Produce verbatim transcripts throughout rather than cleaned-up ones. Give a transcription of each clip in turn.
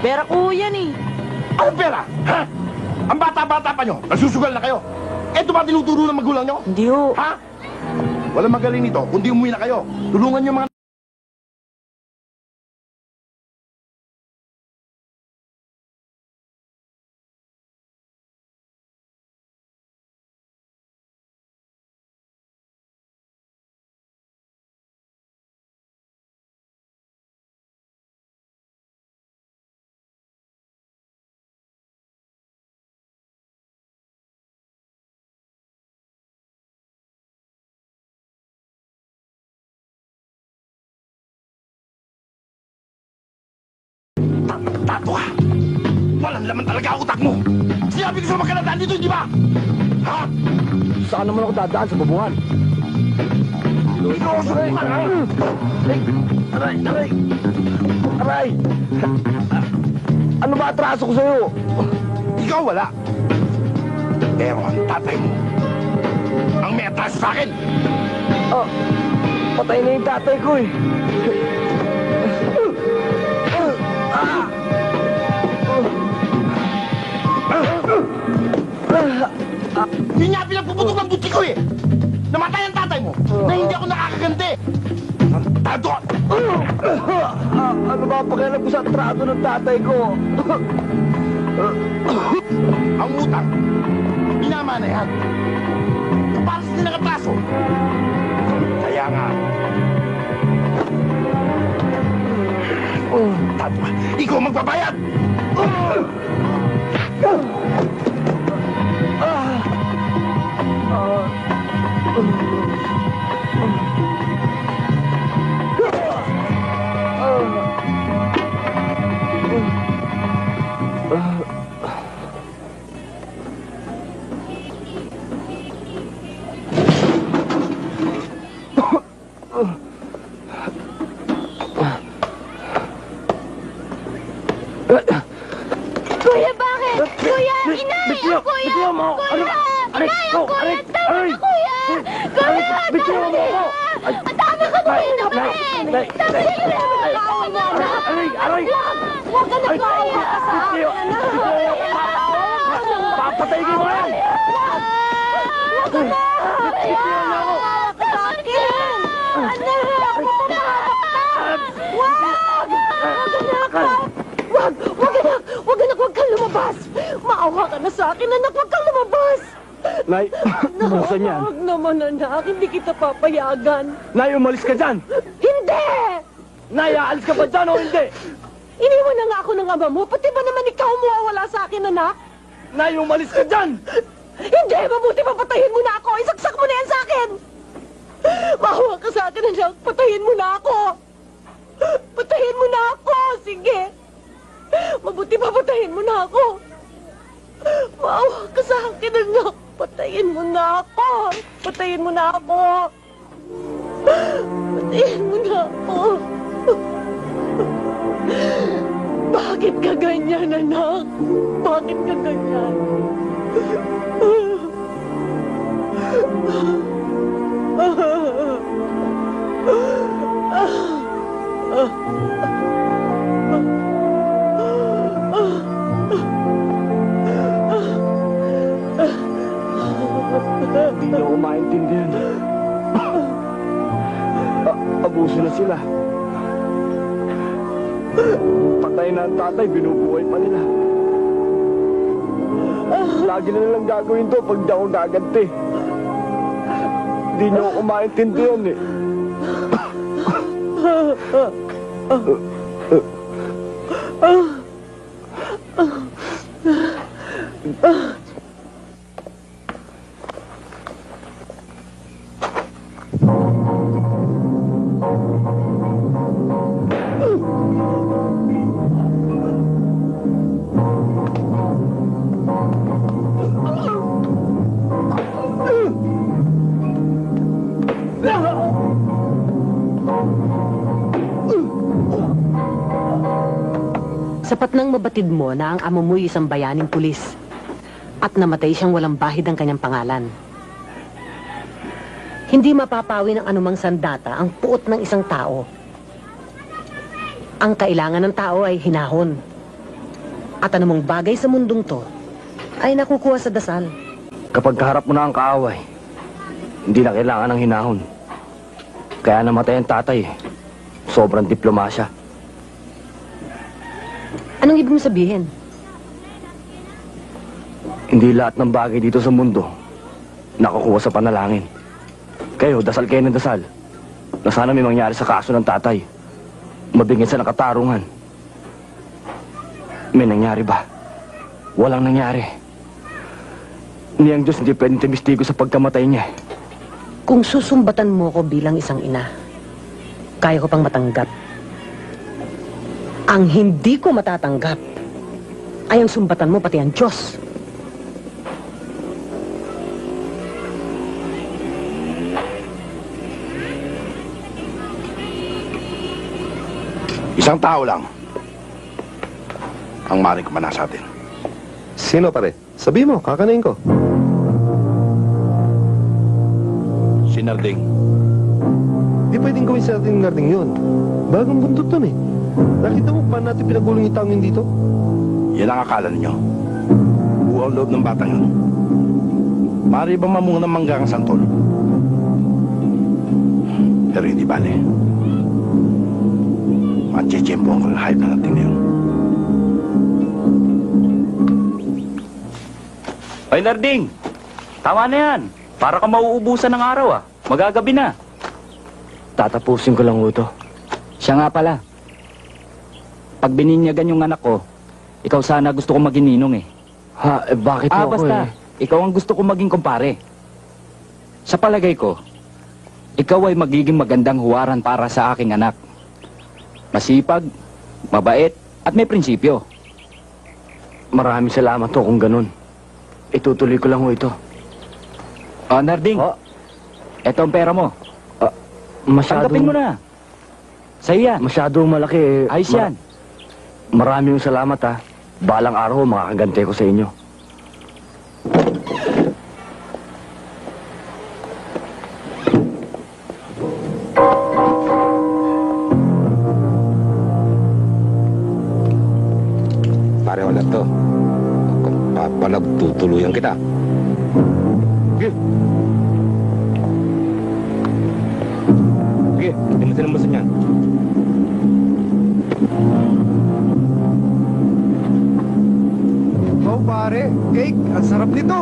Pera ko yan eh. Anong pera? Ha? Ang bata-bata pa nyo, nasusugal na kayo. Eto ba tinuturo ng magulang nyo? Hindi ho. Ha? Walang magaling nito, kundi umuwi na kayo. Tulungan nyo mga... Tato ka! Walang laman talaga ang utak mo! Sinabi ko sa magkaladaan dito, hindi ba? Ha? Saan naman ako dadaan sa babuhan? Inuoso mo ka na! Aray! Aray! Aray! Aray! Ano ba atraso ko sa'yo? Ikaw wala. Pero ang tatay mo, ang may atraso sa akin. Oh, patay na yung tatay ko eh. Ah! Yun nga pinagpuputok ng buti ko eh. Namatay ang tatay mo na hindi ako nakakaganti. Tato! Ah, ano ba pakialam ko sa trato ng tatay ko? Ang utang, minama na yan. Para sa tinakatraso. Kaya nga. Tato, ikaw magbabayad! Kuya, bakit? Kuya, inay! Ang kuya! Bitiyo mo! Kuya! Aray! Inay, ang kuya! Aray! Tama Aray! na, kuya! Kuya! Bitiyo mo ako! Ang dami ko kuya naman eh! Nay! Tama na, kuya! Awa na, anak! Aray! Aray! Huwag ka na kaya! Bitiyo! Papatay mo yan! Huwag ka na! Bitiyo na ako! Huwag ka sa akin! Anak! Huwag! Huwag! Wag! Wag, anak! Wag, anak! Wag kang lumabas! Maawa ka na sa akin, anak! Wag kang lumabas! Nay, buksan yan. Wag naman, anak! Hindi kita papayagan! Nay, umalis ka dyan! Hindi! Nay, aalis ka ba dyan o hindi? Iniwan na nga ako ng ama mo! Pati ba naman ikaw umuwawala sa akin, anak? Nay, umalis ka dyan! Hindi! Mabuti papatayin mo na ako! Isaksak mo na yan sa akin! Maawa ka sa akin, anak! Patayin mo na ako! Patayin mo na ako! Sige! Mabuti papatayin mo na ako! Maawa ka sa akin, anak! Patayin mo na ako! Patayin mo na ako! Patayin mo na ako! Bakit ka ganyan, anak? Bakit ka ganyan? Hindi niyo ako maintindihan. A- abuso na sila. Patay na ang tatay, binubuhay pa nila. Lagi na nilang gagawin to pag di ako gaganti. Hindi niyo ako maintindihan eh. Sapat nang mabatid mo na ang amo mo'y isang bayaning pulis at namatay siyang walang bahid ang kanyang pangalan. Hindi mapapawi ng anumang sandata ang puot ng isang tao. Ang kailangan ng tao ay hinahon, At anumang bagay sa mundong to ay nakukuha sa dasal. Kapag kaharap mo na ang kaaway, hindi na kailangan ng hinahon. Kaya namatay ang tatay eh. Sobrang diplomasya. Anong ibig mo sabihin? Hindi lahat ng bagay dito sa mundo nakukuha sa panalangin. Kayo, dasal kayo ng dasal. Na sana may mangyari sa kaso ng tatay. Mabigyan sa nakatarungan. May nangyari ba? Walang nangyari. Ni ang Diyos hindi pwedeng timistigo sa pagkamatay niya. Kung susumbatan mo ko bilang isang ina, kaya ko pang matanggap. Ang hindi ko matatanggap ay ang sumbatan mo pati ang Diyos. Isang tao lang ang maring kumana sa atin. Sino pare? Sabi mo, kakanain ko. Si Narding. Di pwedeng gawin sa ating narding yun. Bagong buntot nun eh. Nakita mo pa natin pinagulong yung taong yun dito? Yan ang akala ninyo. Buo ang loob ng batang yun. Mari ba mamunga ng mangga ang santol? Pero hindi bale. Matchechempo ang kalahayop na natin ngayon. Ay, Narding! Tama na yan. Para ka mauubusan ng araw, ah. Magagabi na. Tatapusin ko lang ito. Siya nga pala. Pag bininyagan yung anak ko, ikaw sana gusto kong maging ninong, eh. Ha, eh bakit Ah, mo ako basta. eh? Ikaw ang gusto kong maging kumpare. Sa palagay ko, ikaw ay magiging magandang huwaran para sa aking anak. Masipag, mabait, at may prinsipyo. Maraming salamat to kung ganun. Itutuloy ko lang ho ito. Oh, Narding, Oh, eto ang pera mo. masyadong, Tanggapin mo na. Sa'yo yan. Masyadong malaki eh. Ayos Mar- yan. Maraming salamat ha. Balang araw makakagante ko sa inyo. Pare, wala to. Kung papalag, tutuluyan kita. Sige. Sige, hindi mo sinambasan yan. Oh, pare, cake, ang sarap nito.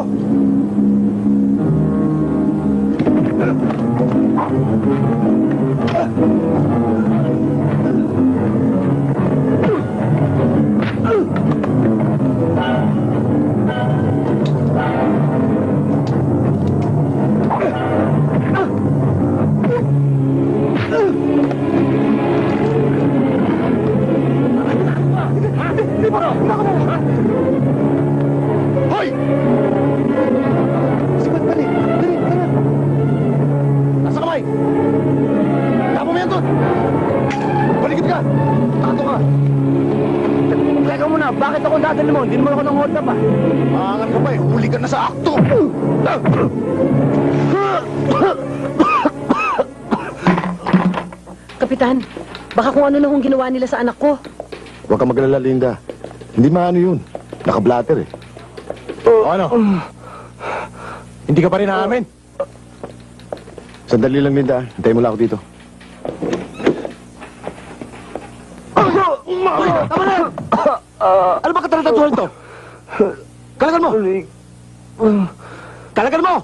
Hoy! Sige, dali, dali, dali. Nasa kamay! Tapo mo yan doon! Balikit ka! Tato ka! Teka muna, bakit ako dadali mo? Hindi naman ako nang hold up ah. Maangat ka pa eh, huli ka na sa akto! Kapitan, baka kung ano na kung ginawa nila sa anak ko. Huwag ka magalala, Linda. Hindi maano yun. Naka-blatter eh. O ano? Hindi ka pa rin aamin? Sandali lang, Linda. Hintayin mo lang ako dito. Tama na! Ano ba katalataduhan to? Kalagan mo! Kalagan mo!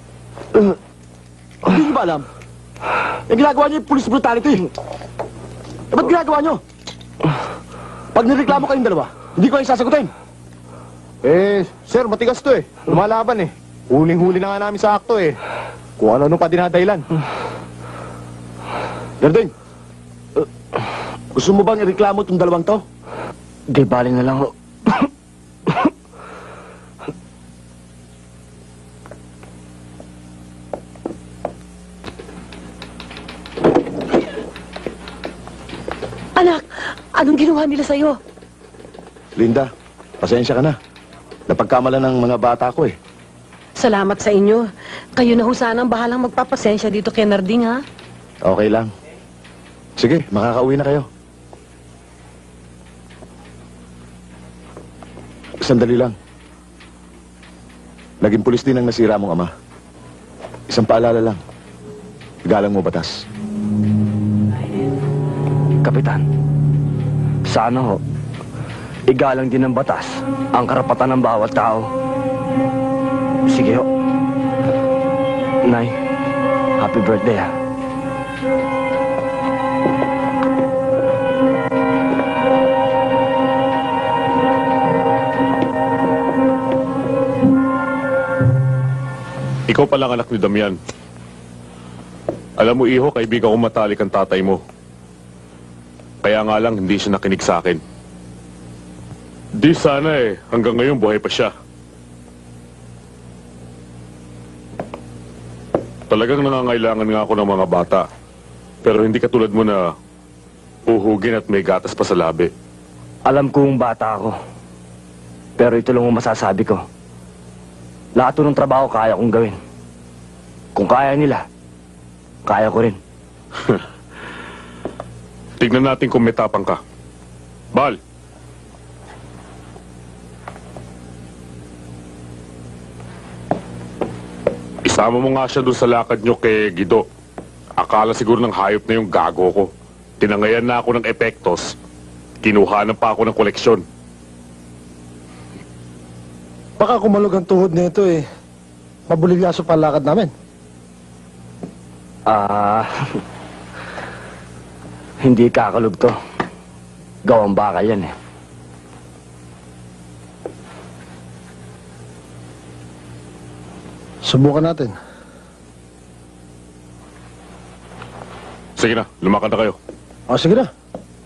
Hindi niyo ba alam? Yung ginagawa niyo yung police brutality. Eh, ba't ginagawa niyo? Pag nireklamo kayong dalawa, hindi ko kayo sasagutin. Eh, sir, matigas to eh. Lumalaban eh. Huling-huli na nga namin sa akto eh. Kung ano-ano pa dinadahilan. Garding, uh, gusto mo bang ireklamo itong dalawang to? Di bali na lang ho. Anak, anong ginawa nila sa'yo? Linda, pasensya ka na. Napagkamalan ng mga bata ko eh. Salamat sa inyo. Kayo na ho sana ang bahalang magpapasensya dito kay Narding, ha? Okay lang. Sige, makakauwi na kayo. Sandali lang. Naging pulis din ang nasira mong ama. Isang paalala lang. Galang mo batas. Kapitan, sana ho, igalang din ng batas ang karapatan ng bawat tao. Sige ho. Nay, happy birthday ah. Ikaw palang anak ni Damian. Alam mo, iho, kaibigan ko matalik ang tatay mo. Kaya nga lang, hindi siya nakinig sa akin. Di sana eh, hanggang ngayon buhay pa siya. Talagang nangangailangan nga ako ng mga bata. Pero hindi katulad mo na uhugin at may gatas pa sa labi. Alam kong bata ako. Pero ito lang ang masasabi ko. Lahat ng trabaho kaya kong gawin. Kung kaya nila, kaya ko rin. Tignan natin kung may tapang ka. Bal! Isama mo nga siya doon sa lakad nyo kay Guido. Akala siguro ng hayop na yung gago ko. Tinangayan na ako ng epektos. Kinuhanan pa ako ng koleksyon. Baka kumalog ang tuhod nito eh. Mabulilyaso pa lakad namin. Ah... hindi kakalog to. Gawang baka yan eh. Subukan natin. Sige na, lumakad na kayo. O, sige na.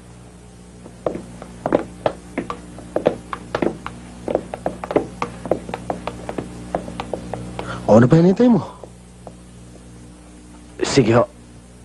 O, ano pa hinintay mo? Sige ho.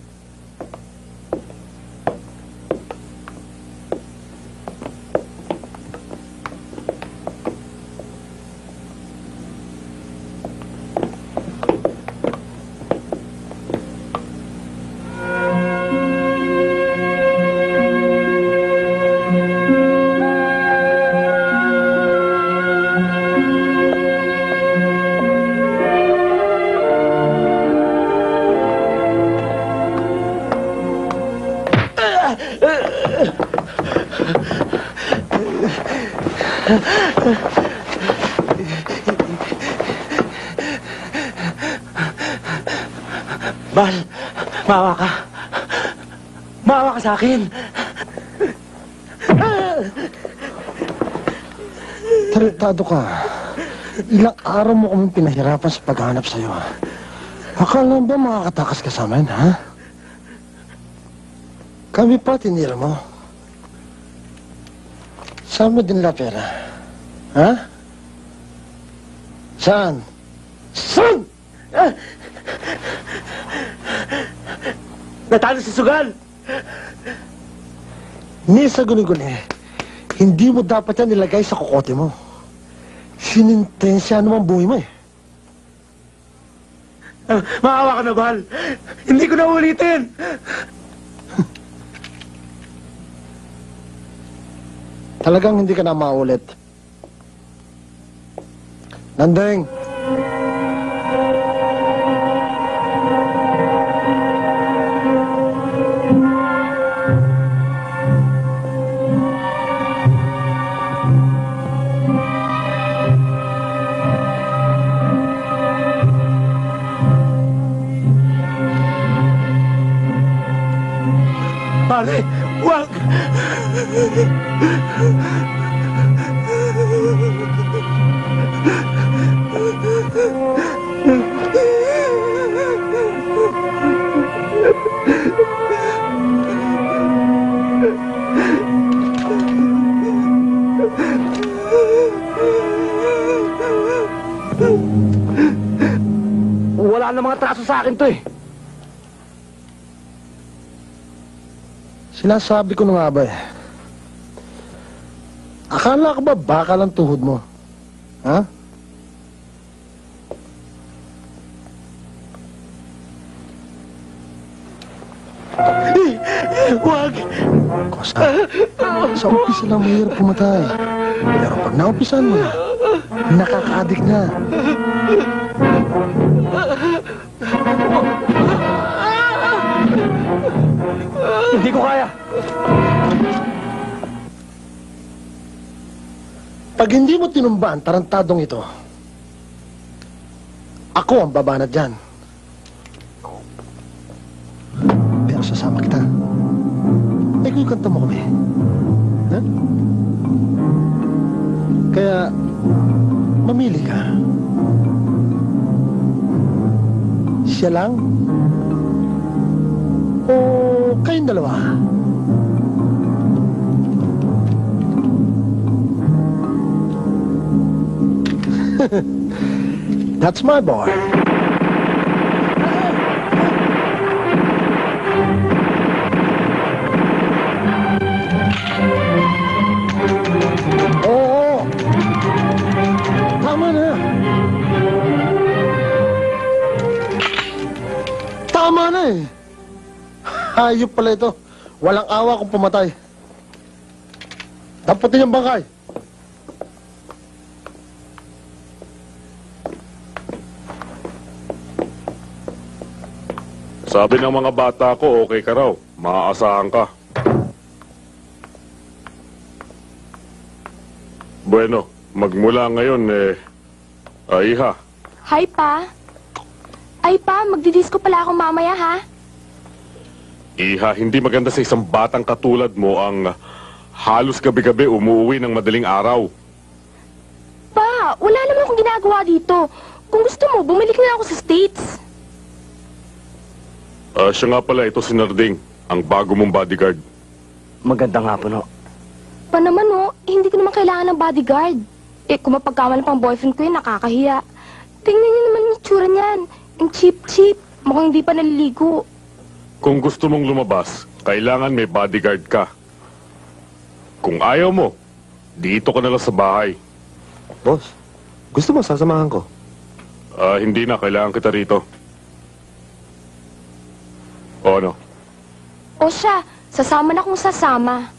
Bal, maawa ka. Maawa ka sa akin. Tarantado ka. Ilang araw mo kami pinahirapan sa paghanap sa'yo. Akala ba makakatakas ka sa amin, ha? Kami pa tinira mo. Saan mo din la pera? Ha? Saan? Saan? Ah! Natalo si Sugal! Ni sa guni-guni, hindi mo dapat yan nilagay sa kokote mo. Sinintensya naman buhay mo eh. Uh, maawa ka na, Bal. Hindi ko na ulitin. Talagang hindi ka na maulit. Nandeng! Pare, wag! Wala na mga traso sa akin to eh. Sinasabi ko na nga ba eh. Akala ka ba baka lang tuhod mo? Ha? Eh, wag! Kosta, sa umpisa lang mahirap pumatay. Pero pag naumpisan mo na, nakaka-addict na. Hindi ko kaya. Pag hindi mo tinumba ang tarantadong ito, ako ang babanat dyan. Pero sasama kita. Eh, kung kanta mo kami. Ha? Kaya, mamili ka. Siya lang? O kayong dalawa? That's my boy. Oo. Tama na. Tama na eh. Hayop pala ito. Walang awa kung pumatay. Damputin yung bangkay. Sabi ng mga bata ko, okay ka raw. Maaasahan ka. Bueno, magmula ngayon eh, ay ha. Hi, Pa. Ay, Pa, magdidisco pala ako mamaya, ha? Iha, hindi maganda sa isang batang katulad mo ang halos gabi-gabi umuwi ng madaling araw. Pa, wala naman akong ginagawa dito. Kung gusto mo, bumalik na ako sa States. Ah, siya nga pala, ito si Narding, ang bago mong bodyguard. Maganda nga po, no? Pa naman, oh, eh, hindi ko naman kailangan ng bodyguard. Eh, kung mapagkamali pang boyfriend ko yun, nakakahiya. Tingnan niyo naman yung tsura niyan. Yung cheap-cheap. Mukhang hindi pa naliligo. Kung gusto mong lumabas, kailangan may bodyguard ka. Kung ayaw mo, dito ka na lang sa bahay. Boss, gusto mo sasamahan ko? Ah, hindi na, kailangan kita rito. O ano? O siya, sasama na kung sasama.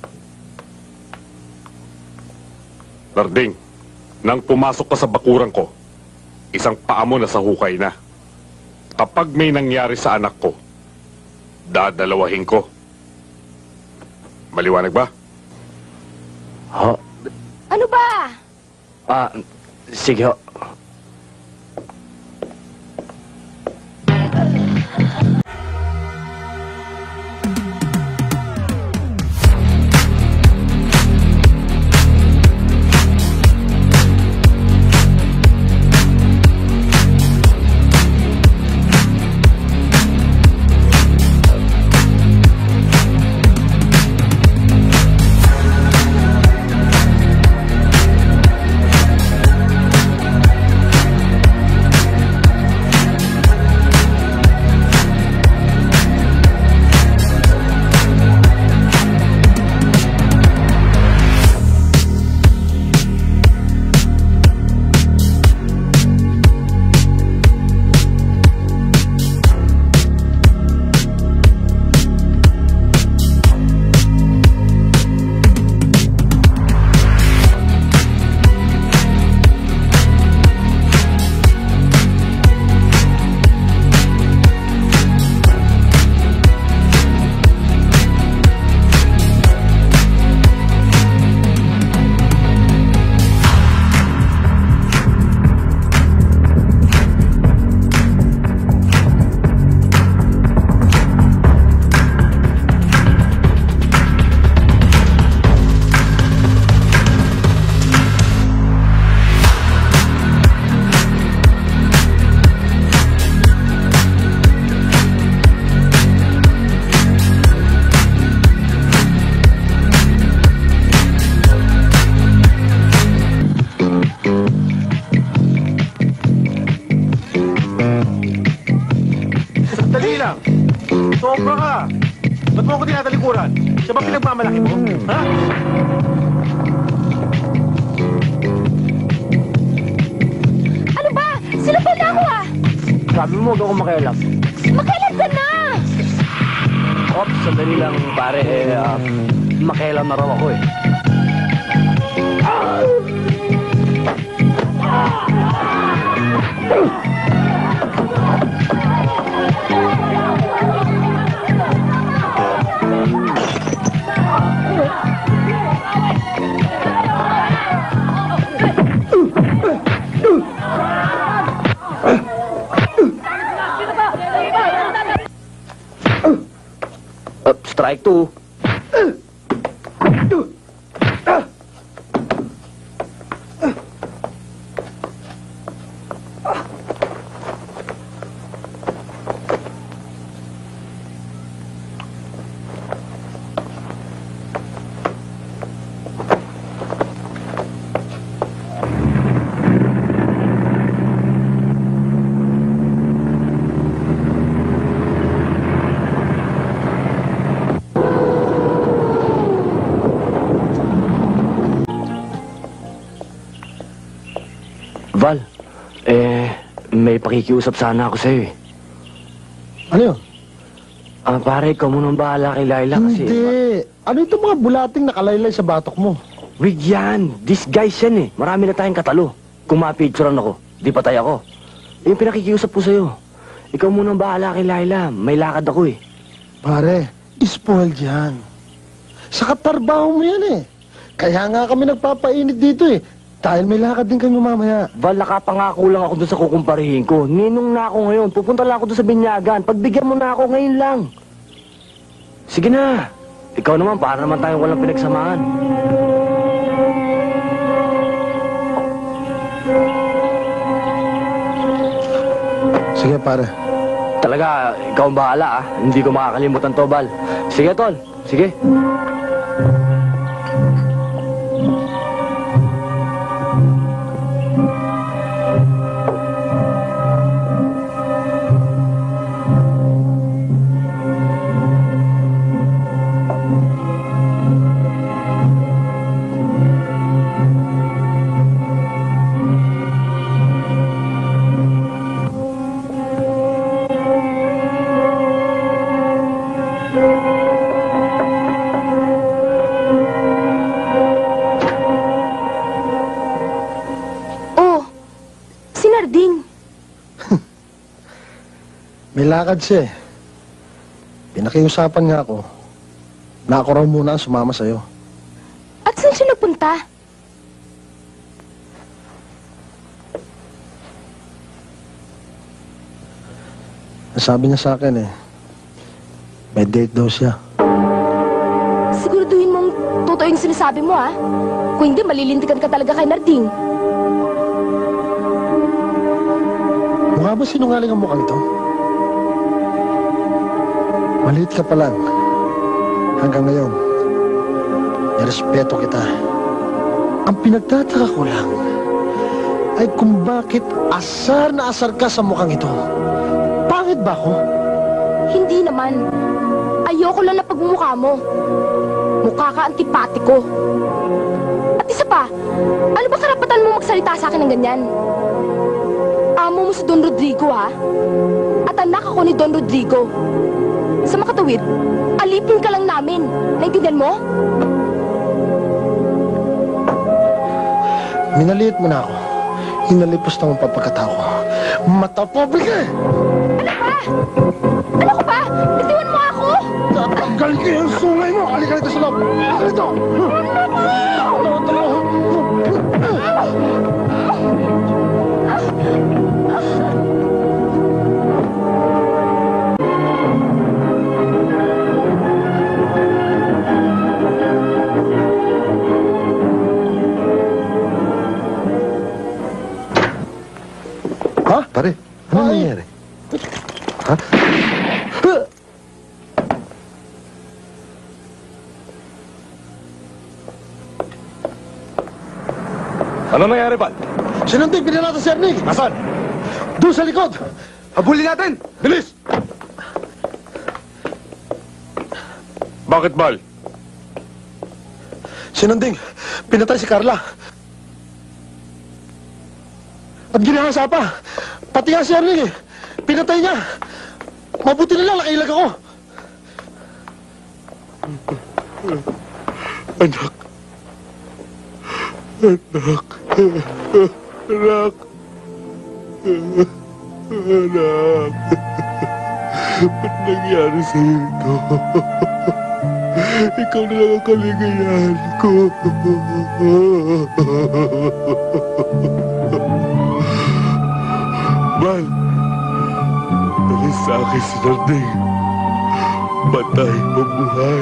Narding, nang pumasok ka sa bakuran ko, isang paa mo nasa hukay na. Kapag may nangyari sa anak ko, dadalawahin ko. Maliwanag ba? Ho? Ano ba? Ah, sige ho. Sobra ka! Ba't mo ako tinatalikuran? Siya ba pinagmamalaki mo? Ha? Ano ba? Sila pala ako ah! Sabi mo, huwag akong makialam. Makailan ka na! Ops, sandali lang, pare. Eh, ah, makialam na raw ako eh. Strike two. Val, eh, may pakikiusap sana ako sa'yo eh. Ano yun? Ah, pare, ikaw munang bahala kay Laila kasi... Hindi. Ano itong mga bulating nakalaylay sa batok mo? Wig yan. Disguise yan eh. Marami na tayong katalo. Kung mapicturean ako, di patay ako. Eh, yung pinakikiusap ko sa'yo. Ikaw munang bahala kay Laila. May lakad ako eh. Pare, spoiled yan. Sa katarbaho mo yan eh. Kaya nga kami nagpapainit dito eh. Dahil may lakad din kami mamaya. Val, nakapangako lang ako doon sa kukumparihin ko. Ninong na ako ngayon. Pupunta lang ako doon sa binyagan. Pagbigyan mo na ako ngayon lang. Sige na. Ikaw naman, para naman tayong walang pinagsamahan. Sige pare. Talaga, ikaw ang bahala ah. Hindi ko makakalimutan to, Val. Sige, Tol. Sige. Oh, si Narding. May lakad siya eh. Pinakiusapan nga ako na ako raw muna ang sumama sa'yo. At saan siya nagpunta? Nasabi niya sa akin eh, may date daw siya. Siguraduhin mong totoo yung sinasabi mo, ha? Kung hindi, malilintikan ka talaga kay Narding. Mukha ba sinungaling ang mukhang ito? Maliit ka pa lang. Hanggang ngayon, nirespeto kita. Ang pinagtataka ko lang ay kung bakit asar na asar ka sa mukhang ito. Pangit ba ako? Hindi naman. Ayoko lang na pagmumukha mo. Mukha ka antipatiko. At isa pa, ano ba karapatan mo magsalita sa akin ng ganyan? Amo mo si Don Rodrigo, ha? At anak ako ni Don Rodrigo. Sa makatuwid, alipin ka lang namin. Naintindihan mo? Minaliit mo na ako. Hinalipos na ang papagkatao ko. Matapobre ka! Ano ba? Ano ko ba? Bitiwan mo ako! Tatanggal ka yung sungay mo! Halika rito sa loob! Halika rito! Ha? Pare, ano nangyayari? Ha? Ano nangyari, Val? Sinundig, binanata si Ernig! Nasaan? Doon sa likod! Habulin natin! Bilis! Bakit, Bal? Sinunding, pinatay si Carla. At ginahasa pa. Pati nga si Ernig eh. Pinatay niya. Mabuti na lang, nakailag ako. Anak. Anak. Anak. Anak. Ba't nangyari sa'yo ito? Ikaw na lang ang kaligayahan ko. Bal, dalis sa akin si Narding. Patay o buhay.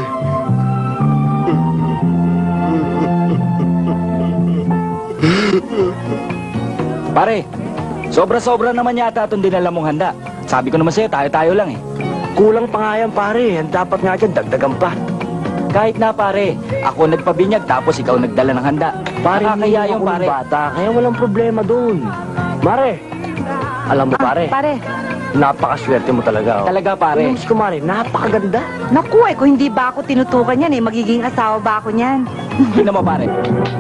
Pare, sobra-sobra naman yata itong dinala mong handa. Sabi ko naman sa'yo, tayo-tayo lang eh. Kulang pa nga yan, pare. Ang dapat nga dyan, dagdagan pa. Kahit na pare, ako nagpabinyag tapos ikaw nagdala ng handa. Pare, Nakakaya hindi yung ako pare. bata, kaya walang problema doon. Mare, alam mo pare, Pare, napakaswerte mo talaga. Oh. Talaga pare. Yung si Kumare, napakaganda. Naku eh, kung hindi ba ako tinutukan yan eh, magiging asawa ba ako niyan? Tingnan mo pare.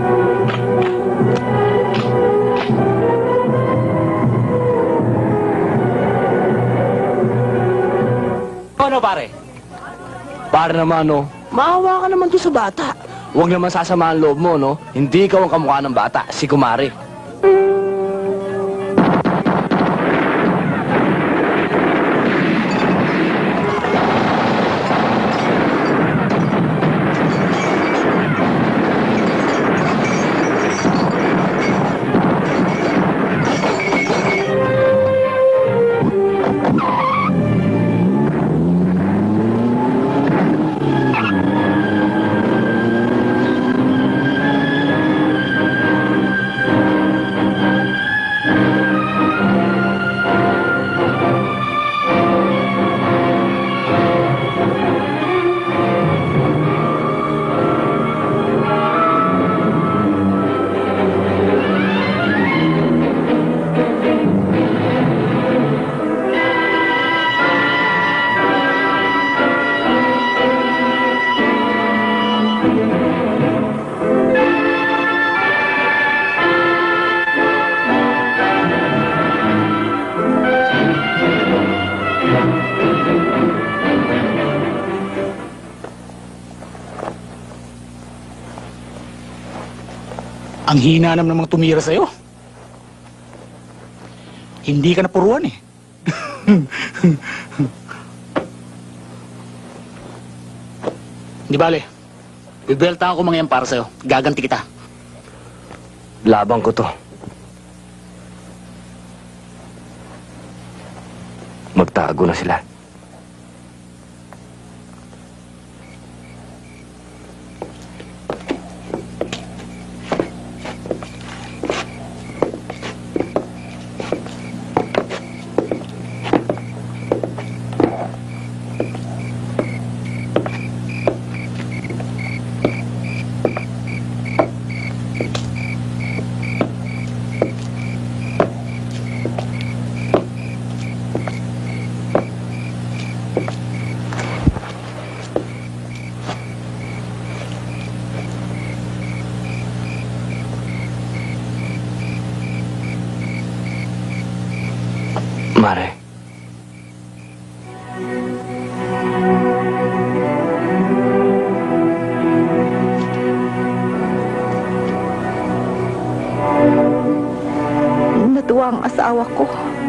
Ano pare? Pare naman, no, maawa ka naman doon sa bata. Huwag naman sasama ang loob mo, no? Hindi ikaw ang kamukha ng bata, si Kumare. Ang hina naman namang tumira sa'yo. Hindi ka napuruan eh. Di bale, bibelta ako mga yan para sa'yo. Gaganti kita. Labang ko to. Magtago na sila. Mare. Natuwa ang asawa ko.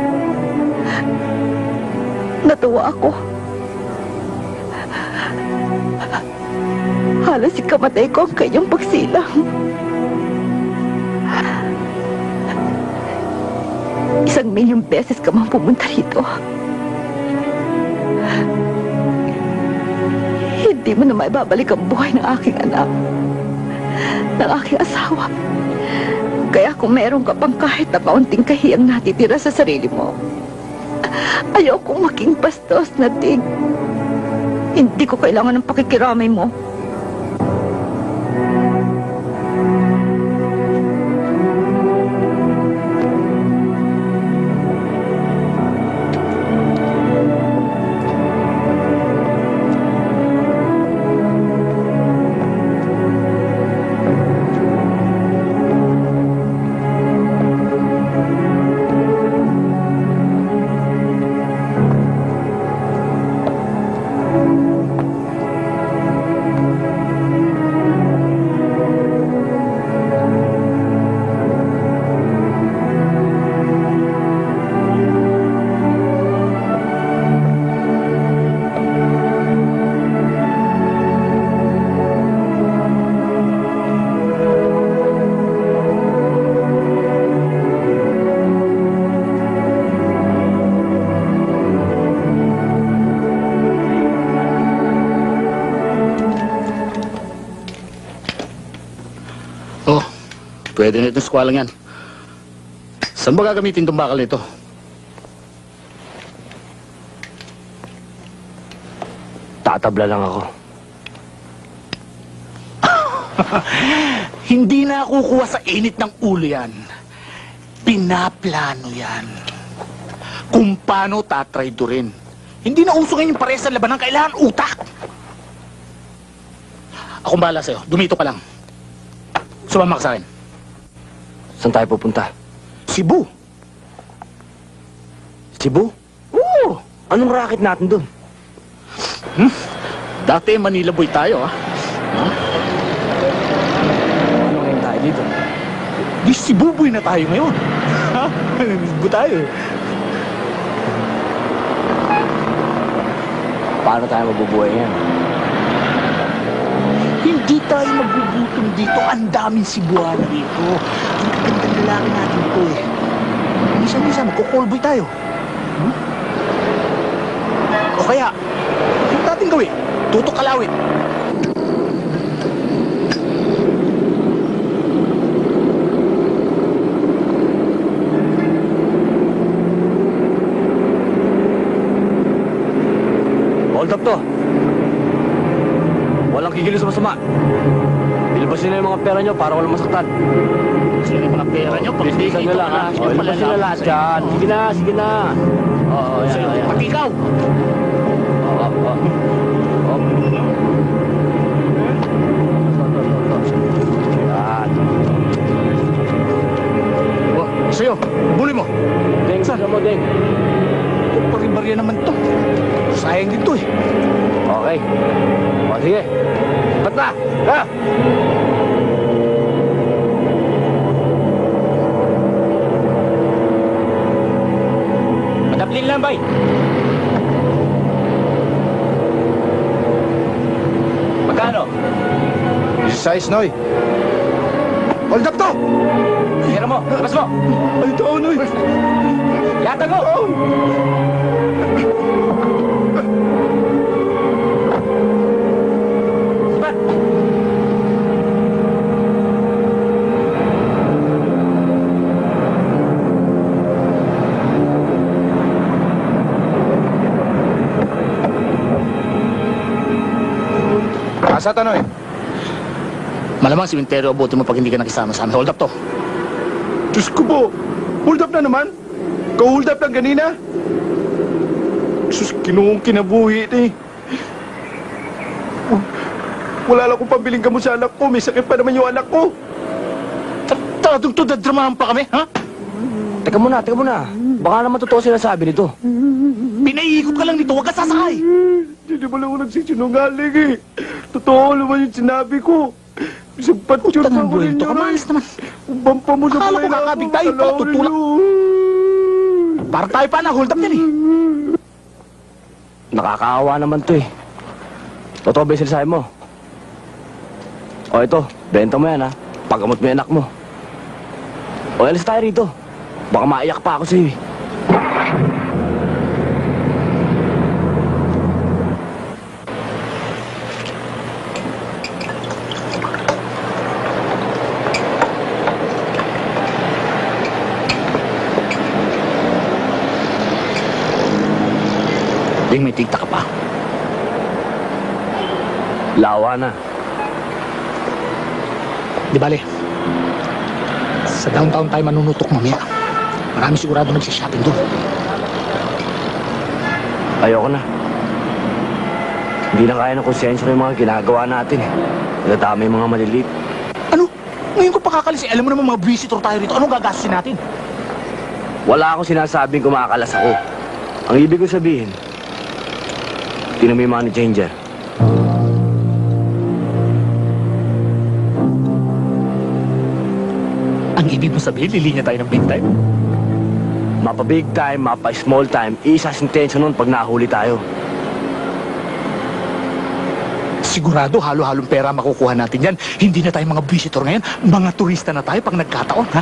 Natuwa ako. Halos ikamatay ko ang kanyang pagsilang. Isang milyong beses ka mang pumunta rito. Hindi mo na maibabalik ang buhay ng aking anak, ng aking asawa. Kaya kung meron ka pang kahit na kaunting kahiyang natitira sa sarili mo, ayaw kong maging bastos na tig. Hindi ko kailangan ng pakikiramay mo. Pwede na itong skwalang yan. Saan ba gagamitin itong bakal nito? Tatabla lang ako. Hindi na kukuha sa init ng ulo yan. Pinaplano yan. Kung paano tatraydorin. Hindi na uso ngayon yung pares sa labanan. Kailangan utak. Akong bahala sa'yo. Dumito ka lang. Sumama ka sa akin. Saan tayo pupunta? Cebu. Cebu? Oo. Anong racket natin doon? Hmm? Dati Manila boy tayo, ha? Huh? Ano ngayon tayo dito? Di Cebu boy na tayo ngayon. Ha? Cebu tayo. Paano tayo mabubuhay yan? Hindi tayo magugutom dito. Ang daming Cebuana dito. Ang gagandang lalaki natin ito eh. Misa-misa, magko-callboy tayo. Hmm? O kaya, yung natin gawin, tutok kalawit. Hold up to. Walang kikilos sa masama. Ilbasin na yung mga pera nyo para walang masaktan. Sino yung mga pera nyo? Pag Bilisan nyo lang, ha? O, ilbasin na lahat dyan. Sige na, sige na. Oo, yan, yan. Pati ikaw. Oo, oo. Oo. Yan. O, sa'yo, buli mo. Deng, saan mo, Deng? Pari-barya naman to. Sayang din to eh. Okay. O, sige. Ba't na? Ha? Madaplin lang, bay. Magkano? Size, Noy. Hold up to! Pera mo, labas mo. Ay, ito, Noy. Yatag mo. Sibat. Asa to, Noy? Malamang simenteryo, abuti mo pag hindi ka nakisama sa amin. Hold up to. Diyos ko po. Hold up na naman. Ka-hold up lang kanina. Sus, kinuong kinabuhi eh. Wala lang akong pambiling gamot sa anak ko. May sakit pa naman yung anak ko. Taradong to, dadramahan pa kami, ha? Teka muna, teka muna. Baka naman totoo sinasabi nito. Pinaiikot ka lang nito, huwag ka sasakay. Hindi mo lang ako nagsisinungaling eh. Totoo naman yung sinabi ko. Isang patsyon pa ko rin Ito, yun. kamalas naman. Umbampa mo sa Akala ko balay kakabig tayo, pala tutulak. Para tayo pa na, hold up yan eh. Nakakaawa naman to eh. Totoo ba yung sinasabi mo? O ito, benta mo yan ha. Pagamot mo yung anak mo. O alis tayo rito. Baka maiyak pa ako sa'yo eh. Ding, may tigta ka pa. Lawa na. Di bale, sa downtown tayo manunutok mamaya. Marami sigurado nagsishopping doon. Ayoko na. Hindi na kaya ng konsensya yung mga ginagawa natin eh. Nadadami yung mga maliliit. Ano? Ngayon ko pakakalis, eh, alam mo naman mga visitor tayo rito. Anong gagastusin natin? Wala akong sinasabing kumakalas ako. Ang ibig ko sabihin, tinan mo yung money changer. Ang ibig mo sabihin, lilinya tayo ng big time? Mapa big time, mapa small time, isa sa intention nun pag nahuli tayo. Sigurado, halo-halong pera makukuha natin yan. Hindi na tayo mga visitor ngayon. Mga turista na tayo pag nagkataon, ha?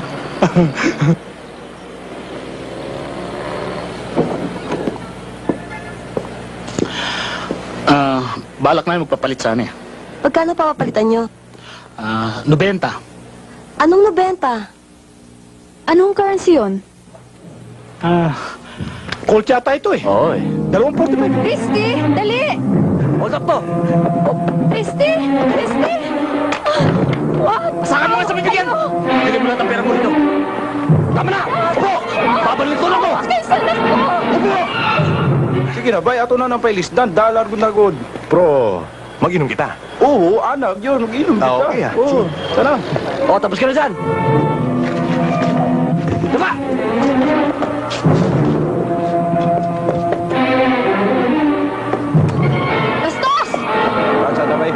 Ah, balak na magpapalit sana eh. Magkano papapalitan nyo? Ah, nobenta. Anong nabenta? Anong currency yun? Ah, Colt yata ito eh. Oo eh. Dalawang forty-five. Christy! Dali! Hold up to! Christy! Christy! What? Pasakan mo nga sa bibigyan! Bigyan mo lahat ang pera mo rito. Tama na! Upo! Babalik ko na ko! Kay sanak ko! Upo! Sige na, bay, ato na ng pailisdan. Dalar gundagod. Pro, mag-inom kita. Oo, anak, yun. Mag-inom Ah, kita. okay, ah. Oo, sana. O, tapos ka na dyan! Diba? Bastos! Sana, bay.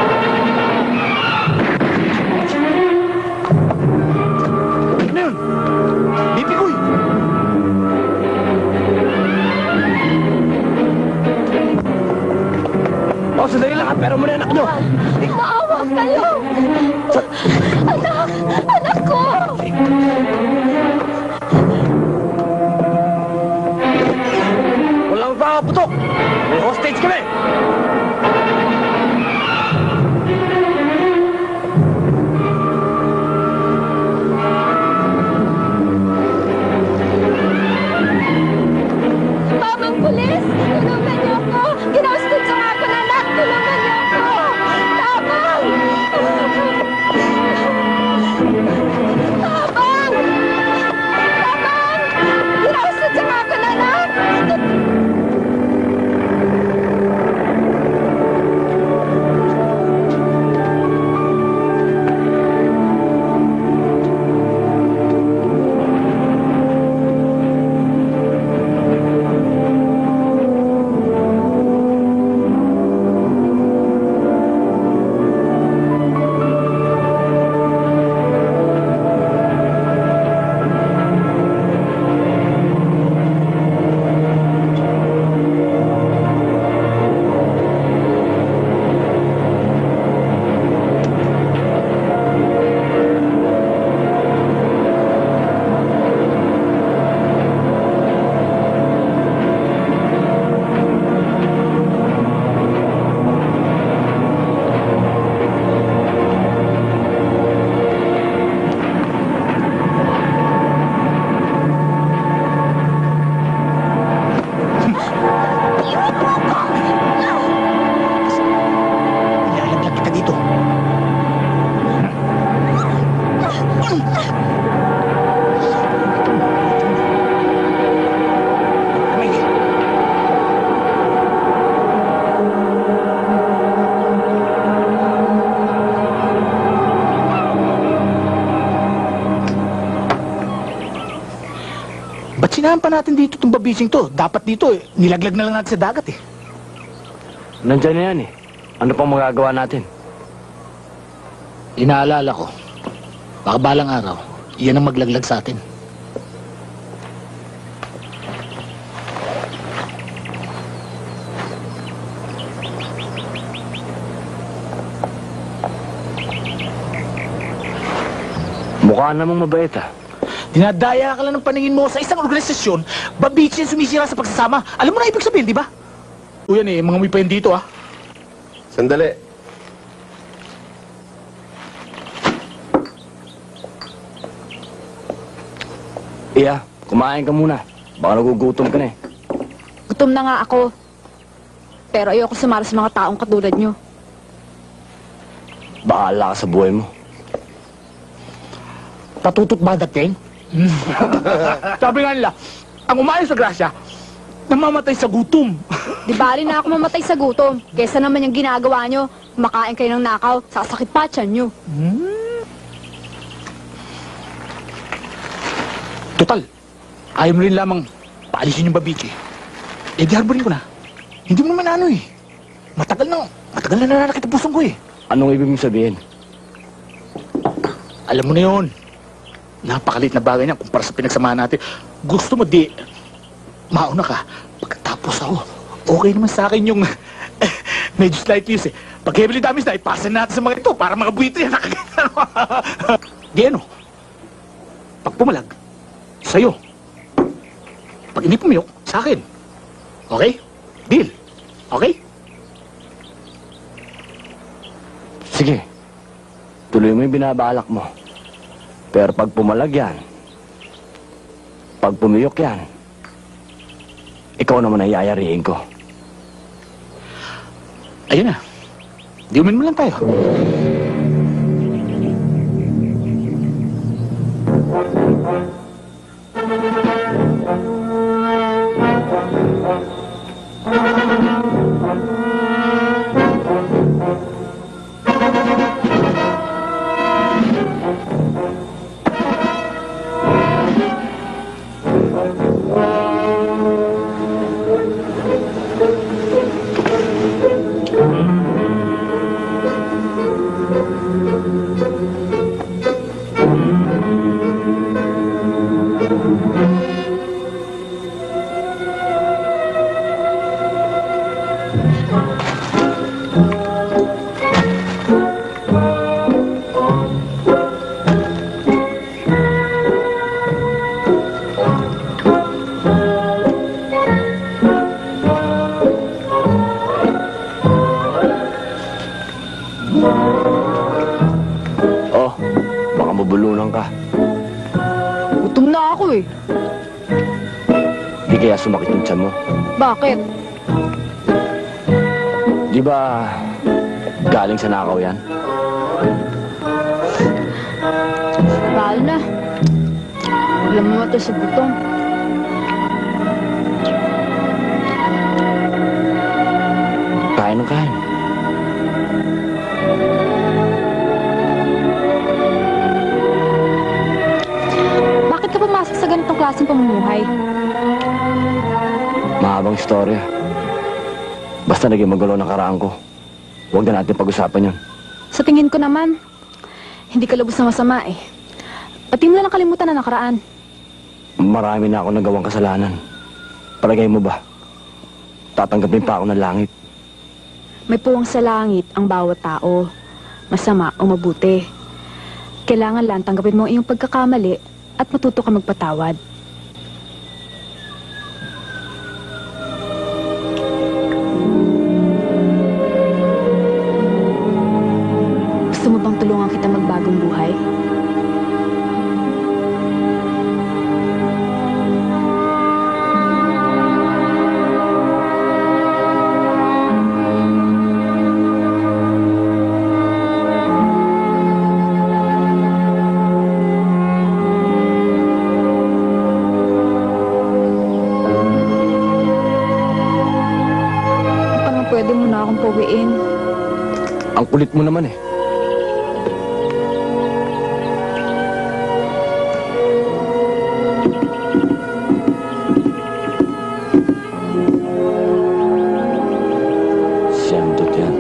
Ano yun? Bibigoy. O, sandali lang, pera mo na anak nyo! Maawa kayo! Anak! Anak ko! Walang papaputok! May hostage kami! Mamang pulis! Tulungan niyo ako! Ginastos ang ako na anak! Tulungan niyo ako! Tabang! Tabang! Tabang! Ginastos ang ako na anak! Ilalaglag kita dito. Ba't sinahan pa natin dito itong babising to? Dapat dito eh, nilaglag na lang natin sa dagat eh. Nandyan na yan eh. Ano pang magagawa natin? Inaalala ko, baka balang araw, iyan ang maglaglag sa atin. Mukha namang mabait ah. Dinadaya ka lang ng paningin mo sa isang organisasyon, babitsin sumisira sa pagsasama. Alam mo na ibig sabihin, di ba? O yan eh, mga may pa yun dito ah. Sandali. Iya, kumain ka muna. Baka nagugutom ka na eh. Gutom na nga ako. Pero ayoko sumara sa mga taong katulad niyo. Bahala ka sa buhay mo. Patutot ba dating? Sabi nga nila, ang umayos sa grasya, namamatay sa gutom. Di bali na ako mamatay sa gutom. Kesa naman yung ginagawa nyo, makain kayo ng nakaw, sasakit pa tiyan nyo. Total, ayaw mo rin lamang paalisin yung babiche. Eh, di harborin ko na. Hindi mo naman ano eh. Matagal na, matagal na nananakit ang pusong ko eh. Anong ibig mong sabihin? Alam mo na yun. Napakalit na bagay niya kumpara sa pinagsamahan natin. Gusto mo di, mauna ka. Pagkatapos ako, okay naman sa akin yung medyo slight use eh. Pag heavily damage na, ipasa natin sa mga ito para mga buwito yan. Nakakita mo. Di ano, pag pumalag, sa'yo. Pag hindi pumiyok, sa akin. Okay? Deal. Okay? Sige. Tuloy mo yung binabalak mo. Pero pag pumalag yan, pag pumiyok yan, ikaw naman ang yayariin ko. Ayun na. Diumin mo lang tayo. Oh, baka mabulunan ka. Gutom na ako eh. Di kaya sumakit yung tiyan mo. Bakit? Di ba galing sa nakaw yan? Bahal na. Alam mo ito sa butong. Kain ng kain. Bakit ka pumasok sa ganitong klaseng pamumuhay? Mahabang istorya. Basta naging magulo ng karaan ko. Huwag na natin pag-usapan yun. Sa tingin ko naman, hindi ka lubos na masama eh. Pati mo na nakalimutan na nakaraan. Marami na ako nagawang kasalanan. Palagay mo ba? Tatanggapin pa ako ng langit. May puwang sa langit ang bawat tao. Masama o mabuti. Kailangan lang tanggapin mo ang iyong pagkakamali at matuto ka magpatawad. Gusto mo bang tulungan kita magbagong buhay? Parang pwede mo na akong pawiin. Ang kulit mo naman eh. Siyandot yan.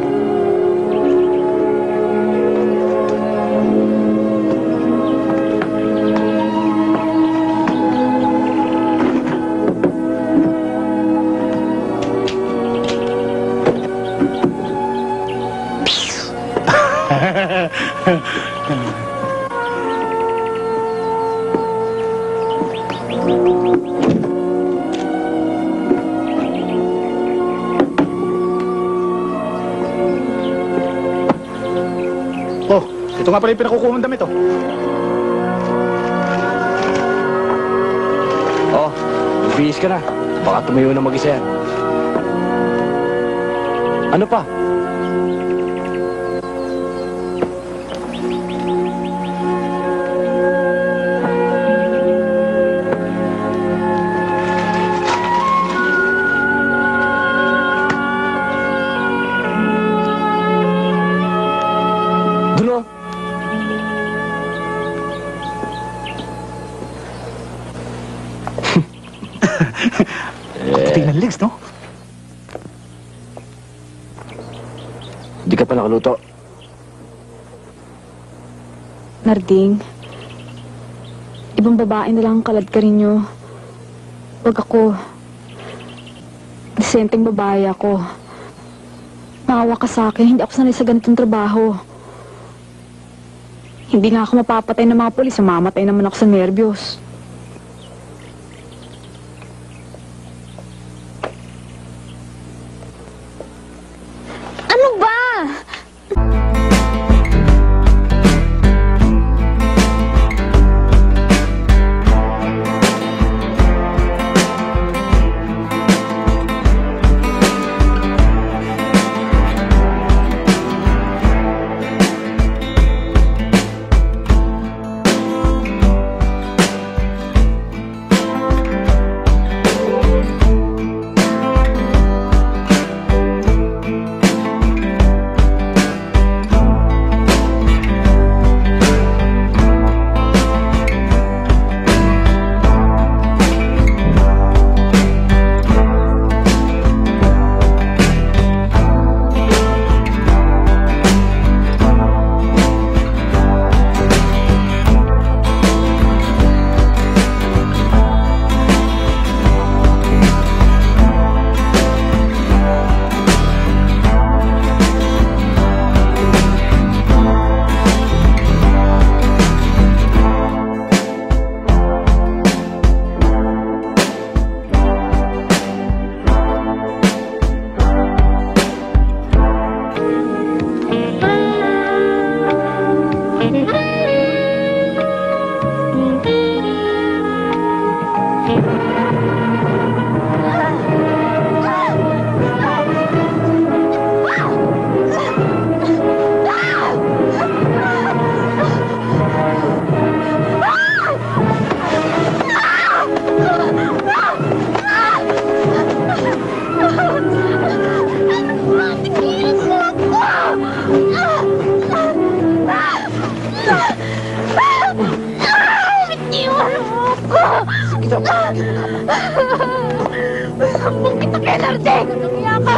Oh, ito nga pala yung pinakukuha mong damit, oh. Oh, bihis ka na. Baka tumayo na mag-isa yan. Ano pa? Dulo. Puti ng legs, no? Di ka pa nakaluto. Narding, ibang babae na lang ang kalad ka rin nyo. Huwag ako. Disenteng babae ako. Maawa ka sa akin, hindi ako sanay sa ganitong trabaho. Hindi nga ako mapapatay ng mga polis, mamamatay naman ako sa nervyos. Ano ba? gusto. Kung kita kay Lardeng! Umiya ka!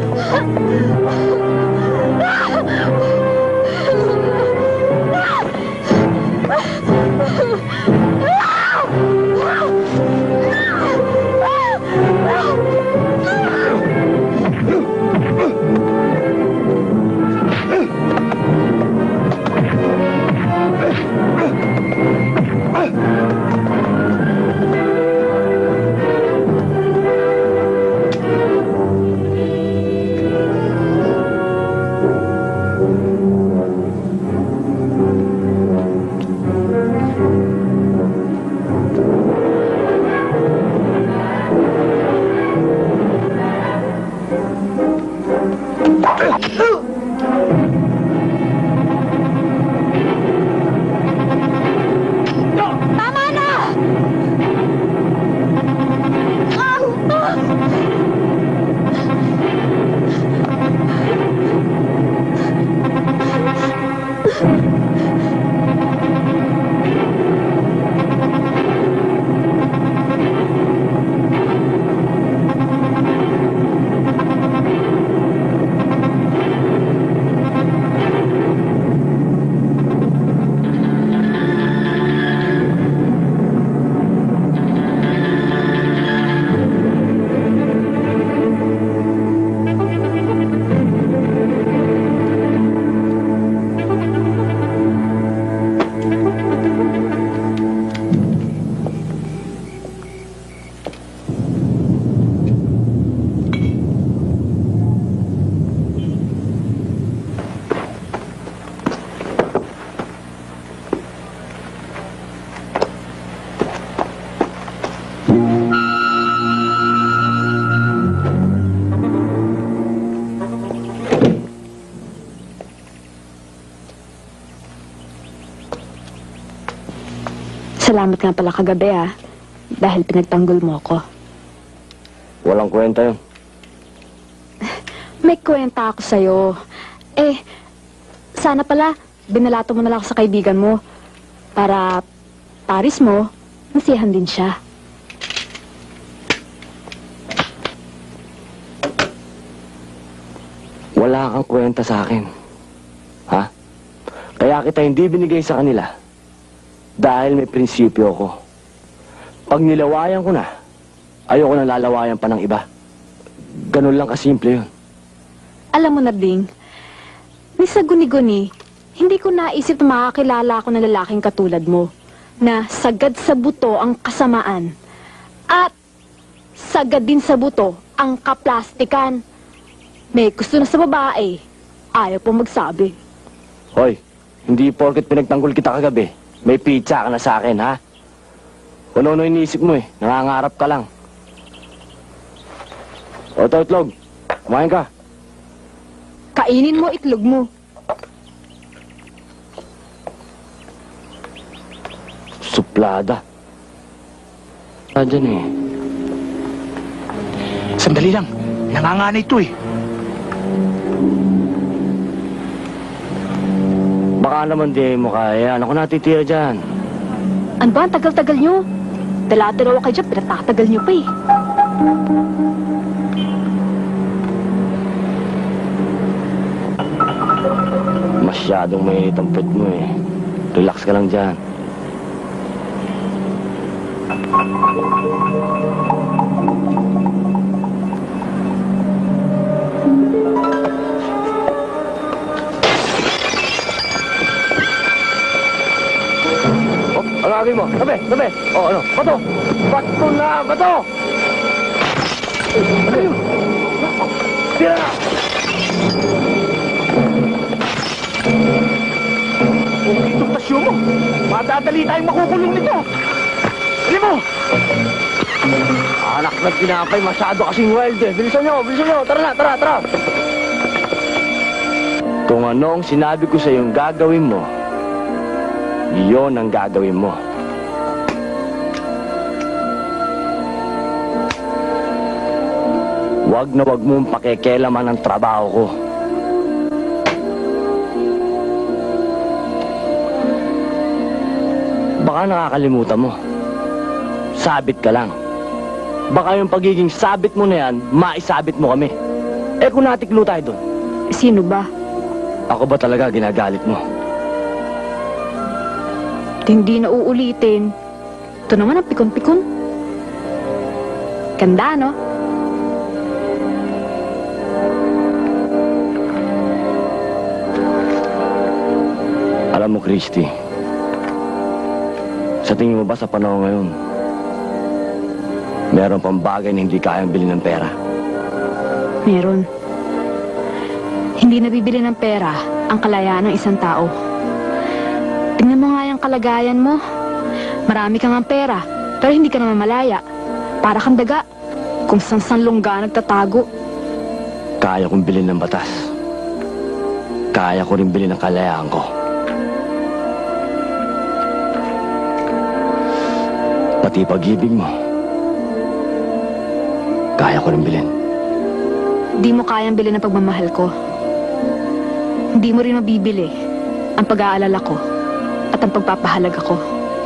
Tama na! Salamat nga pala kagabi ah. Dahil pinagtanggol mo ako. Walang kwenta yun. May kwenta ako sa'yo. Eh, sana pala binalato mo na lang ako sa kaibigan mo. Para paris mo, nasiyahan din siya. Wala kang kwenta sa akin. Ha? Kaya kita hindi binigay sa kanila. Dahil may prinsipyo ko. Pag nilawayan ko na, ayoko na lalawayan pa ng iba. Ganun lang kasimple yun. Alam mo na, Ding, ni sa guni-guni, hindi ko naisip na makakilala ako ng lalaking katulad mo, na sagad sa buto ang kasamaan, at sagad din sa buto ang kaplastikan. May gusto na sa babae, ayaw po magsabi. Hoy, hindi porket pinagtanggol kita kagabi, may pizza ka na sa akin, ha? Kung ano iniisip mo eh, nangangarap ka lang. O, ito, itlog. Kumain ka. Kainin mo itlog mo. Suplada. Nandiyan eh. Sandali lang. Nanganganay ito eh. Baka naman di mo kaya. Ano ko natitira dyan? Ano ba? Ang tagal-tagal nyo. Dala-dalawa kayo dyan, pinatatagal nyo pa eh. Masyadong mainit ang pet mo eh. Relax ka lang dyan. Oh, ano agawin mo? Tabi, tabi. Oh, ano? Bato! Bato na! Bato! Ano yun? Tira na! Itong tasyo mo. Madadali tayong makukulong nito. Dali mo! Anak ng pinapay, masyado kasing wild eh. Bilisan nyo, bilisan nyo. Tara na, tara, tara. Kung ano ang sinabi ko sa iyong gagawin mo, iyon ang gagawin mo. Huwag na huwag mong pakikialaman ang trabaho ko. Baka nakakalimutan mo. sabit ka lang. Baka yung pagiging sabit mo na yan, maisabit mo kami. Eh kung natiklo tayo doon, Sino ba? ako ba talaga ginagalit mo? Hindi na uulitin. Ito naman ang pikon-pikon. Ganda, no? Alam mo, Christy, sa tingin mo ba sa panahon ngayon, meron pang bagay na hindi kayang bilhin ng pera? Meron. Hindi nabibili ng pera ang kalayaan ng isang tao. Tingnan mo nga yung kalagayan mo. Marami kang ang pera, pero hindi ka naman malaya. Para kang daga, kung san-san lungga nagtatago. Kaya kong bilhin ng batas. Kaya ko rin bilhin ng kalayaan ko. Pati pag-ibig mo, kaya ko rin bilhin. Di mo kayang bilhin ang pagmamahal ko. Hindi mo rin mabibili ang pag-aalala ko at ang pagpapahalaga ko.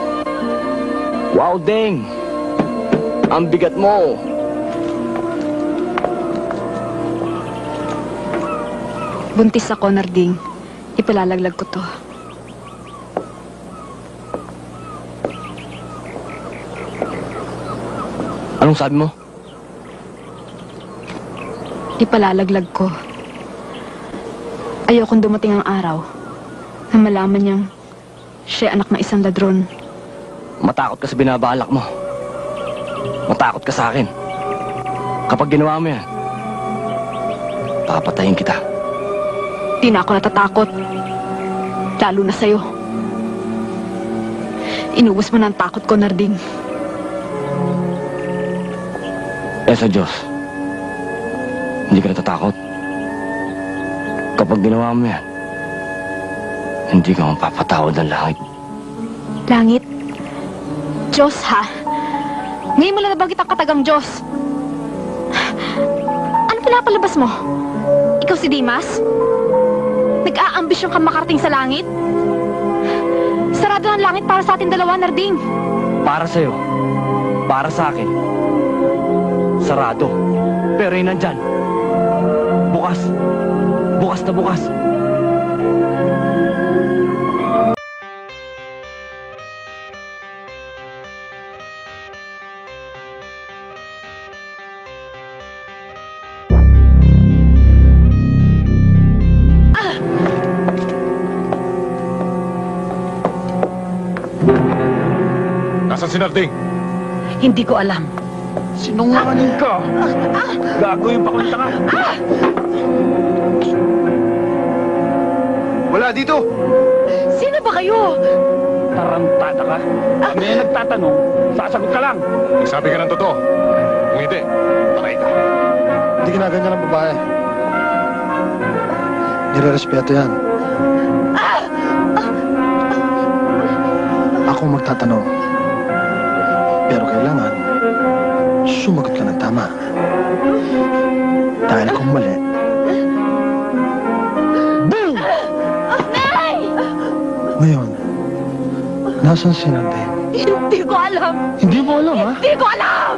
Wow, Deng! Ang bigat mo! Buntis ako, Narding. Ipalalaglag ko to. Anong sabi mo? Ipalalaglag ko. Ayokong dumating ang araw na malaman niyang siya anak ng isang ladron. Matakot ka sa binabalak mo. Matakot ka sa akin. Kapag ginawa mo yan, papatayin kita. Di na ako natatakot. Lalo na sa'yo. Inuwas mo na ang takot ko, Narding. Eh sa Diyos, hindi ka natatakot. Kapag ginawa mo yan, hindi ka mapapatawad ng langit. Langit? Diyos, ha? Ngayon mo lang nabanggit ang katagang Diyos. Ano pinapalabas mo? Ikaw si Dimas? Nag-aambisyon kang makarating sa langit? Sarado ang langit para sa ating dalawa, Narding. Para sa'yo, para sa akin, sarado. Pero yun nandyan. Bukas. Bukas na bukas. Nasaan si Narding? Hindi ko alam. Sinungaling ka! Gago yung pakunta ka! Wala dito! Sino ba kayo? Tarantata ka! Kami na nagtatanong, sasagot ka lang! Magsabi ka ng totoo. Kung hindi, patay ka. Hindi ginaganyan ng babae. Nire-respeto yan. Ako magtatanong. Pero kailangan, sumagot ka ng tama. Dahil kung mali, boom! Ngayon, nasan si Narding? Hindi ko alam. Hindi mo alam, ha? Hindi ko alam!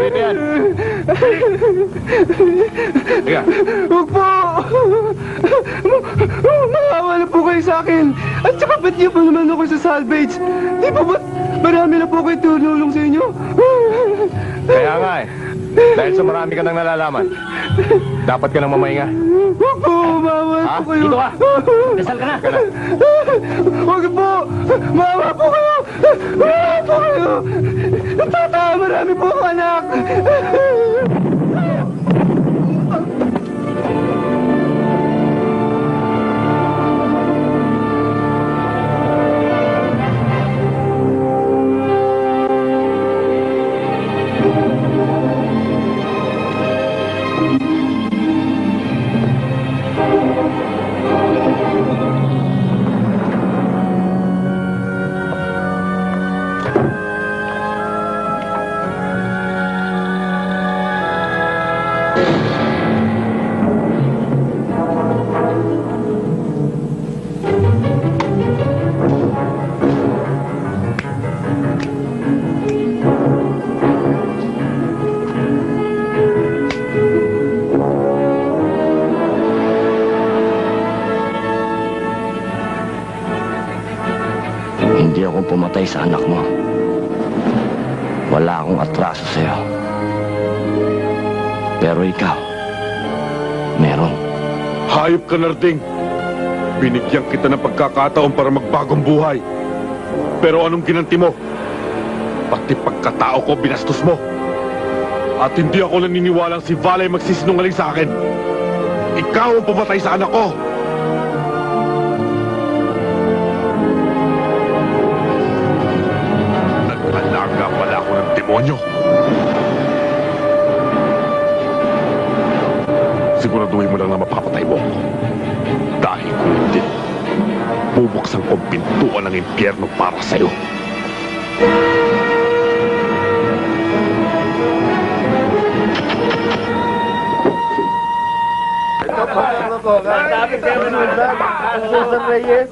Pwede yan. Teka. Huwag po! Maawa na po kayo sa akin. At saka ba't niyo pa naman ako sa salvage? Di ba ba't marami na po kayo tulong sa inyo? Kaya nga eh. Dahil sa marami ka nang nalalaman, dapat ka nang mamahinga. Huwag po! Maawa Ha? po kayo! Dito ka! Dasal ka na! Huwag po! Maawa po kayo! Maawa po kayo! Tata, marami po akong anak! Hindi ako pumatay sa anak mo. Wala akong atraso sa'yo. Pero ikaw, meron. Hayop ka, Narding. Binigyan kita ng pagkakataon para magbagong buhay. Pero anong ginanti mo? Pati pagkatao ko, binastos mo. At hindi ako naniniwalang si Valay magsisinungaling sa akin. Ikaw ang pumatay sa anak ko. Nag-alaga pala ako ng demonyo. Siguraduhin mo lang na mapapatay mo ako. Dahil kung hindi, bubuksan ko ang pintuan ng impyerno para sa'yo. Susan Reyes!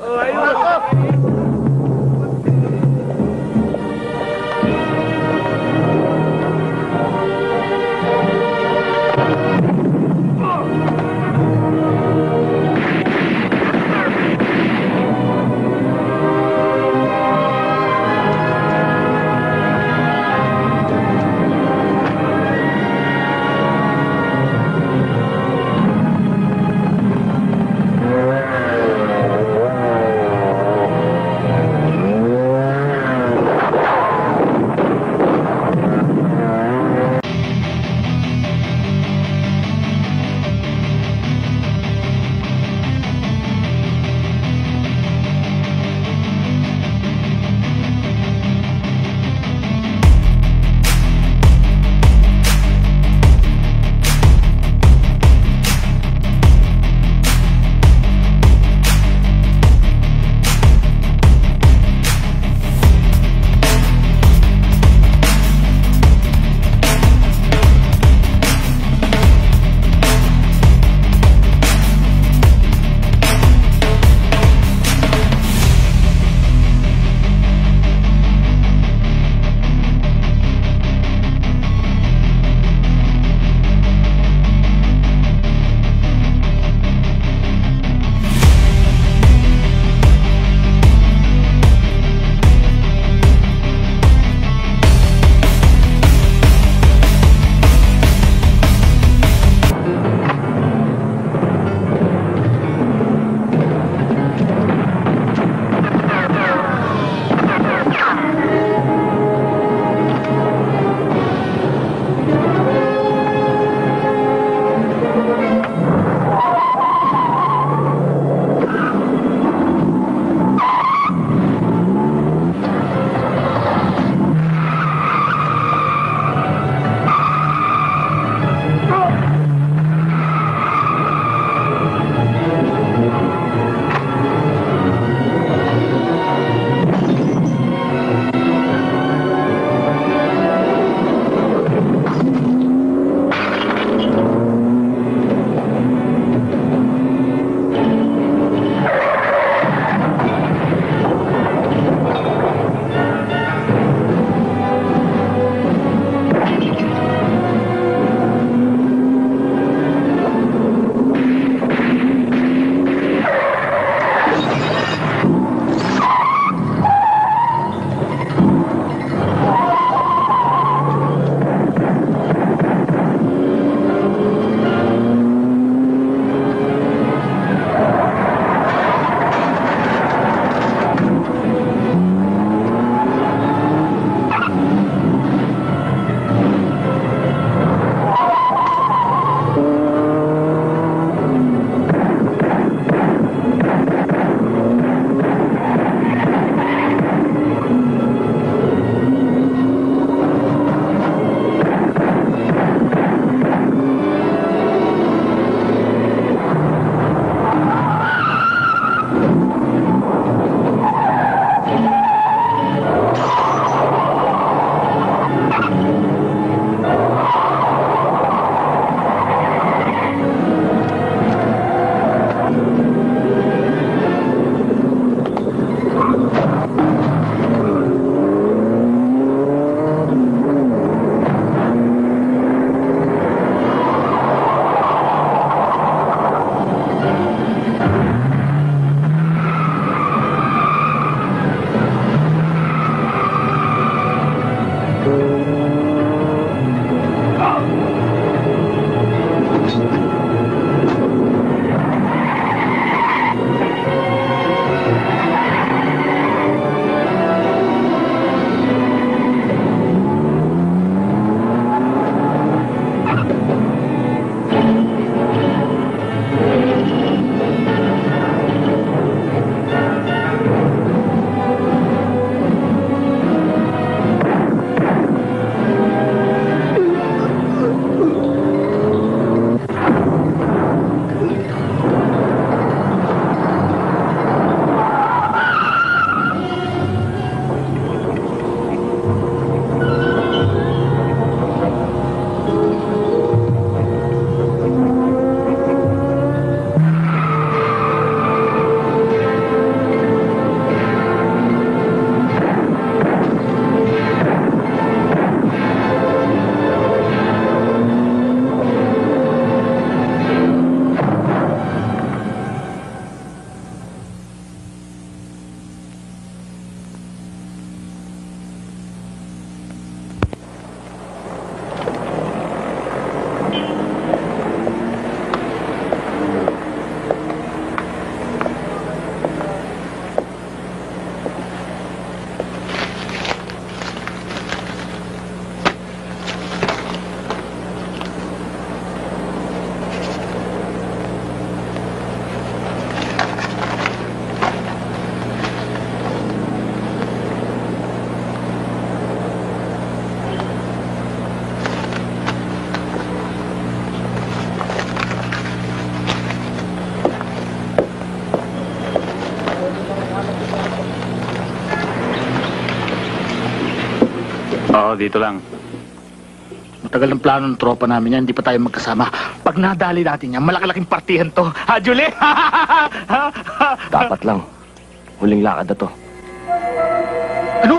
Oo, dito lang. Matagal ng plano ng tropa namin yan, hindi pa tayo magkasama. Pag nadali natin yan, malaki-laking partihan to. Ha, Julie? Dapat lang. Huling lakad na to. Ano?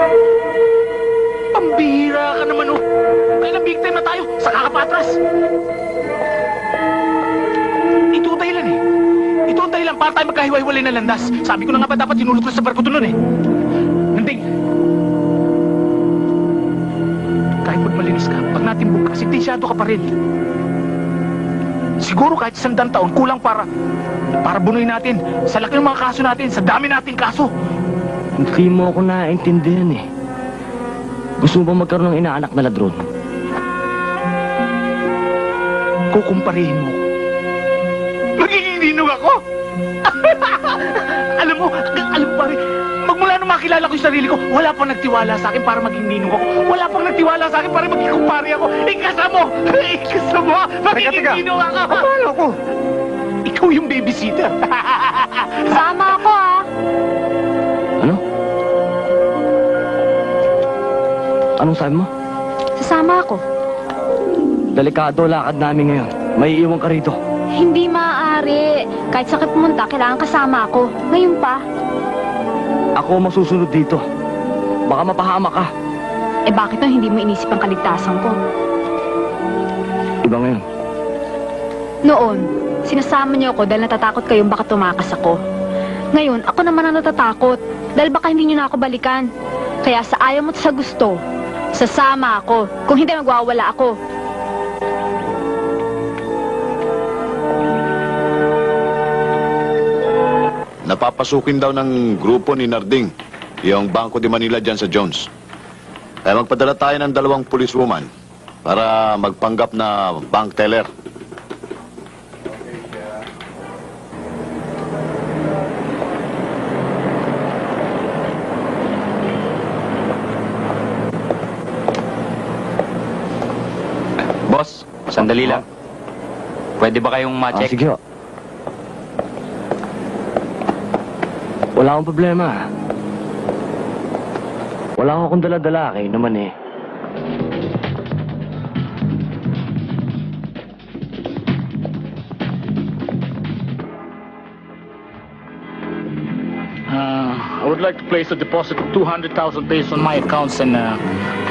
Pambihira ka naman, oh. Kailang big time na tayo, saka ka pa atras. Ito ang dahilan eh. Ito ang dahilan para tayo magkahiwa-hiwalay na landas. Sabi ko na nga ba dapat tinulot ko sa barko to nun eh. Nanding. Kahit pag malinis ka, pag natimbog ka, sentensyado ka pa rin. Siguro kahit isang dang taon, kulang para para bunuin natin. Sa laki ng mga kaso natin, sa dami nating kaso. Hindi mo ako naiintindihan eh. Gusto mo ba magkaroon ng inaanak na ladron? Kukumparihin mo. Magiging ninong ako! Alam mo, alam mo pare, magmula nung makilala ko yung sarili ko, wala pang nagtiwala sa akin para maging ninong ako. Wala pang nagtiwala sa akin para maging kumpari ako. Ikasa mo! Ikasa mo! Magiging ninong ako! Paano ako? Ikaw yung babysitter. Sama ako, ah. Ano? Anong sabi mo? Sasama ako. Delikado lakad namin ngayon. May iwan ka rito. Hindi maaari. Kahit sakit pumunta, kailangan kasama ako. Ngayon pa. Ako ang masusunod dito. Baka mapahama ka. Eh bakit nang hindi mo inisip ang kaligtasan ko? Iba ngayon. Noon, sinasama niyo ako dahil natatakot kayong baka tumakas ako. Ngayon, ako naman ang natatakot dahil baka hindi niyo na ako balikan. Kaya sa ayaw mo at sa gusto, sasama ako. Kung hindi, magwawala ako. Napapasukin daw ng grupo ni Narding yung Bangko de Manila dyan sa Jones. Kaya magpadala tayo ng dalawang policewoman para magpanggap na bank teller. Boss, sandali lang. Pwede ba kayong Ah, ma-check? sige ho. Wala akong problema. Wala akong dala-dala. Kayo naman eh. Uh, I would like to place a deposit of two hundred thousand pesos on my accounts and uh,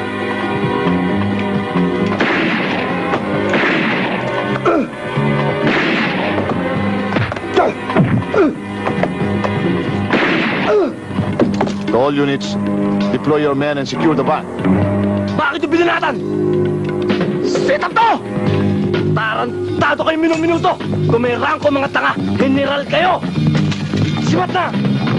To all units, deploy your men and secure the bank. Bakit yung binanatan? Set up to! Tarantado kayo minum-minuto! Kung may rangko mga tanga, general kayo! Sibat na!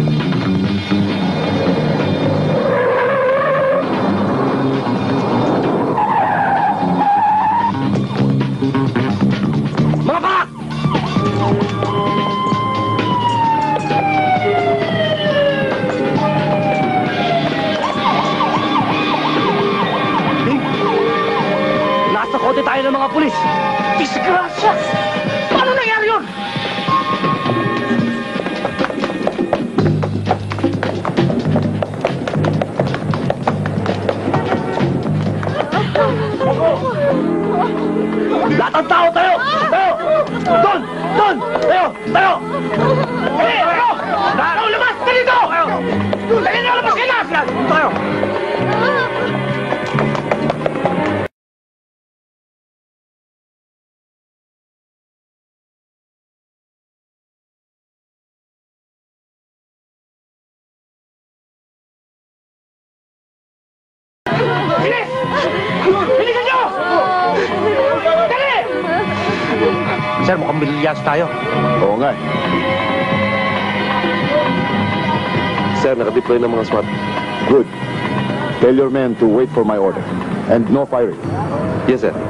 Mga bak! Nasa kote tayo ng mga pulis! disgrasya! Paano nangyari yun? Lahat ng tao tayo! Tayo! Doon! Doon! Tayo! Tayo! Eh! Tayo! Tayo! Labas! Dito! Tayo! Dali na! Labas kayo na! Tayo! Bilis! Bilisan nyo! Dali! Sir, mukhang bilyas tayo. Oo nga eh. Sir, nakadeploy ng mga SWAT. Good. Tell your men to wait for my order. And no firing. Yes, sir.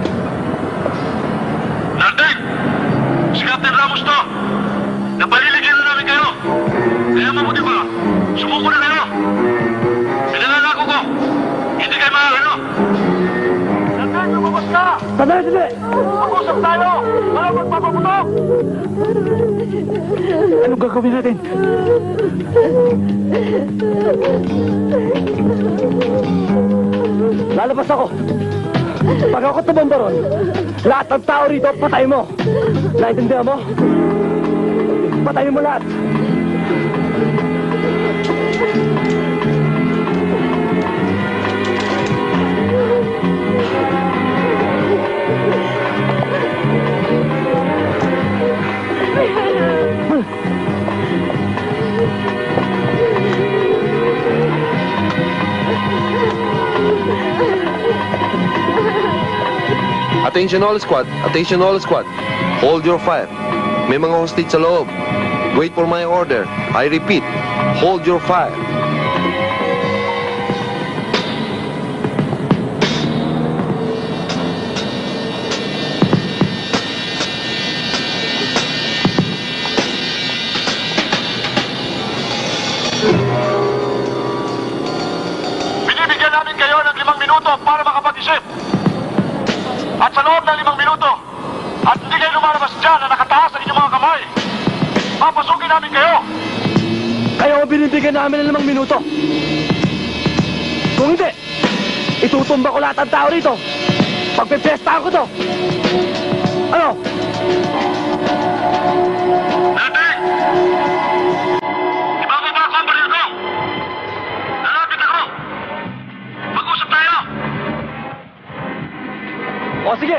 Nardig! Si Captain Ramos to! Napaliligyan na namin kayo! Kaya mabuti pa, sumuko na kayo! Pinangalako ko! Hindi kayo makakano! Nardig, lumabas ka! Sandali, sandali! Mag-usap tayo! Walang magpapaputok! Anong gagawin natin? Lalabas ako. Pag ako tumamba ron, lahat ng tao rito, patay mo. Naintindihan mo? Patayin mo lahat. Attention all squad. Attention all squad. Hold your fire. May mga hostage sa loob. Wait for my order. I repeat, hold your fire. Binibigyan namin kayo ng limang minuto para makapag-isip. At sa loob ng limang minuto, at hindi kayo lumalabas dyan na nakataas sa inyong mga kamay, papasukin namin kayo. Kaya ko binibigyan namin ng limang minuto. Kung hindi, itutumba ko lahat ng tao rito. Pagpipestahan ko to. Ano? Nardig! Ibababa ko ang baril ko. Lalapit ako. Mag-usap tayo. O sige.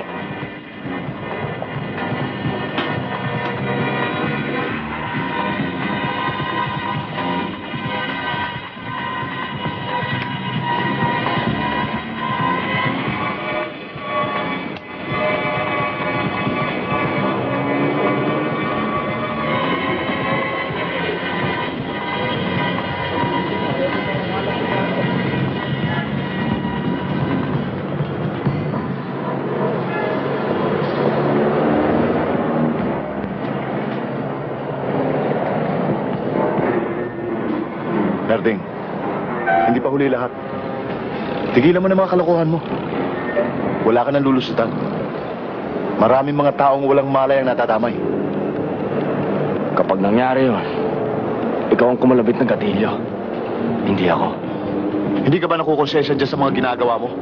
Narding, hindi pa huli lahat. Tigilan mo na mga kalokohan mo. Wala ka nang lulusutan. Maraming mga taong walang malay ang natatamay. Kapag nangyari yun, ikaw ang kumalabit ng gatilyo. Hindi ako. Hindi ka ba nakukonsensya dyan sa mga ginagawa mo?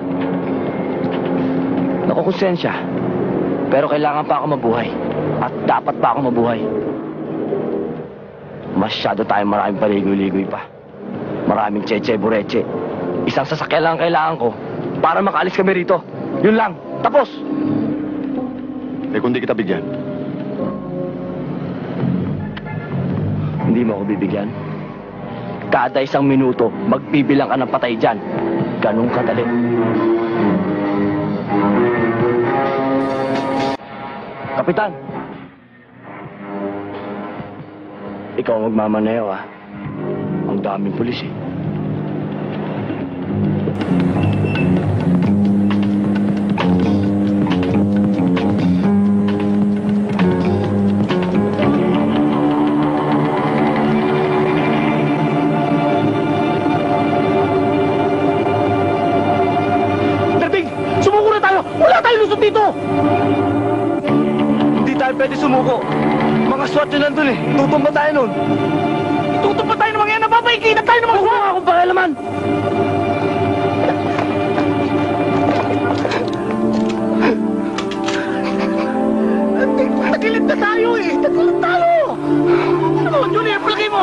Nakukonsensya. Pero kailangan pa ako mabuhay. At dapat pa ako mabuhay. Masyado tayong maraming paligoy-ligoy pa. Maraming cheche bureche. Isang sasakyan lang ang kailangan ko para makaalis kami rito. Yun lang. Tapos! Eh kung di kita bigyan, Hindi mo ako bibigyan. Kada isang minuto, magbibilang ka ng patay dyan. Ganun kadali. Kapitan! Ikaw ang magmamaneho, ah. Ang daming pulis, eh. Dating! Sumuko na tayo! Wala tayong lusot dito! Hindi tayo pwede sumuko. Mga SWAT yun nandun, eh. Tutumba tayo nun. Tutumpa tayo ng mga yan! Napapaikitan tayo ng mga Huwag mo akong pakialaman! Tagilid na tayo eh! Tagilid tayo! Ano, Junior, palagay mo!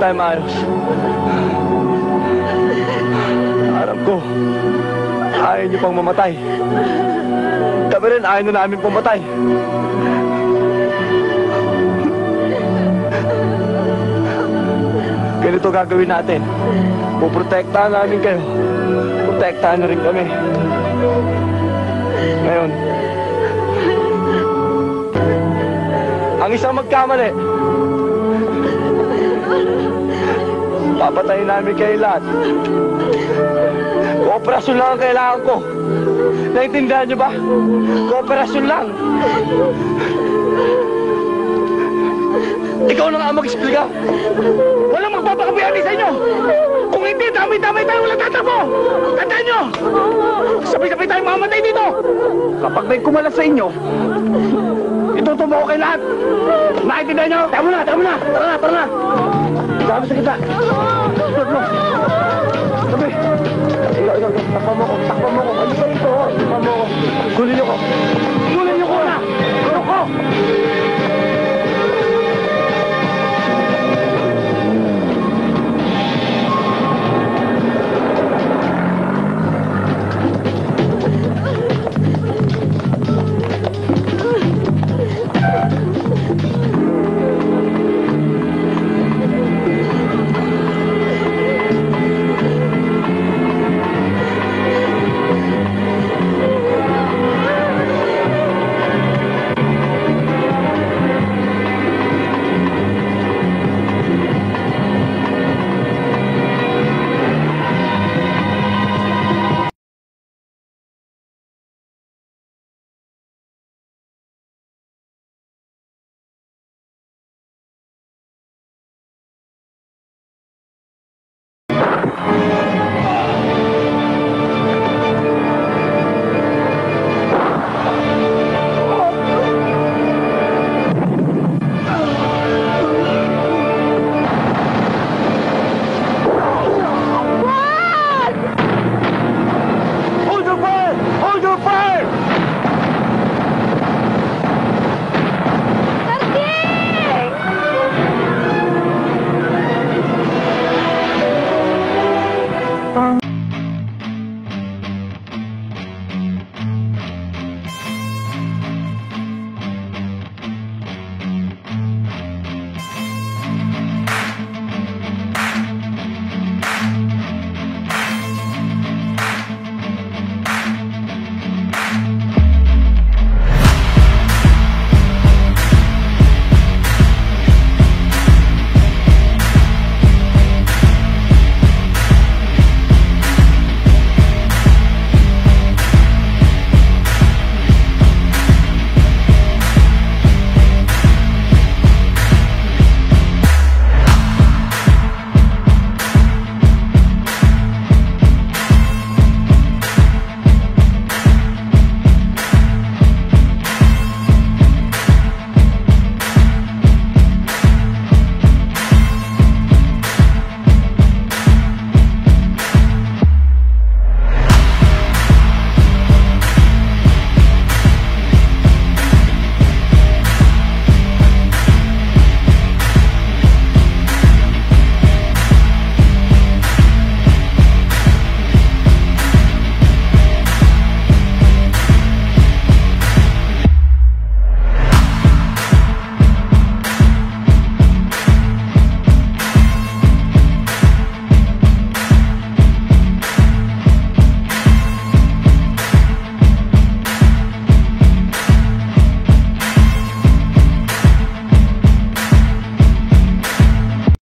tayo maayos. Alam ko, ayaw niyo pang mamatay. Kami rin, ayaw na namin pumatay. Ganito gagawin natin. Puprotektahan namin kayo. Protektahan na rin kami. Ngayon, ang isang magkamali, papatayin namin kayo lahat. Kooperasyon lang ang kailangan ko. Naintindihan niyo ba? Kooperasyon lang. Ikaw na nga ang mag-explica. Walang magpapakabiyani sa inyo. Kung hindi, dami-dami tayo walang tatakbo. Tandaan nyo! Sabay-sabay tayo mamamatay dito. Kapag may kumalas sa inyo, itutumbo ko kay lahat. Naintindihan nyo? Tama na, tama na. Tara na, tara na. Sabi sa kita. Sunod mo. Sabi. Ikaw, ikaw, takpa mo ko, takpa mo ko. Ano ka rito? Takpa mo ko. Gulin nyo ko. Gulin nyo ko na. Gulin ko.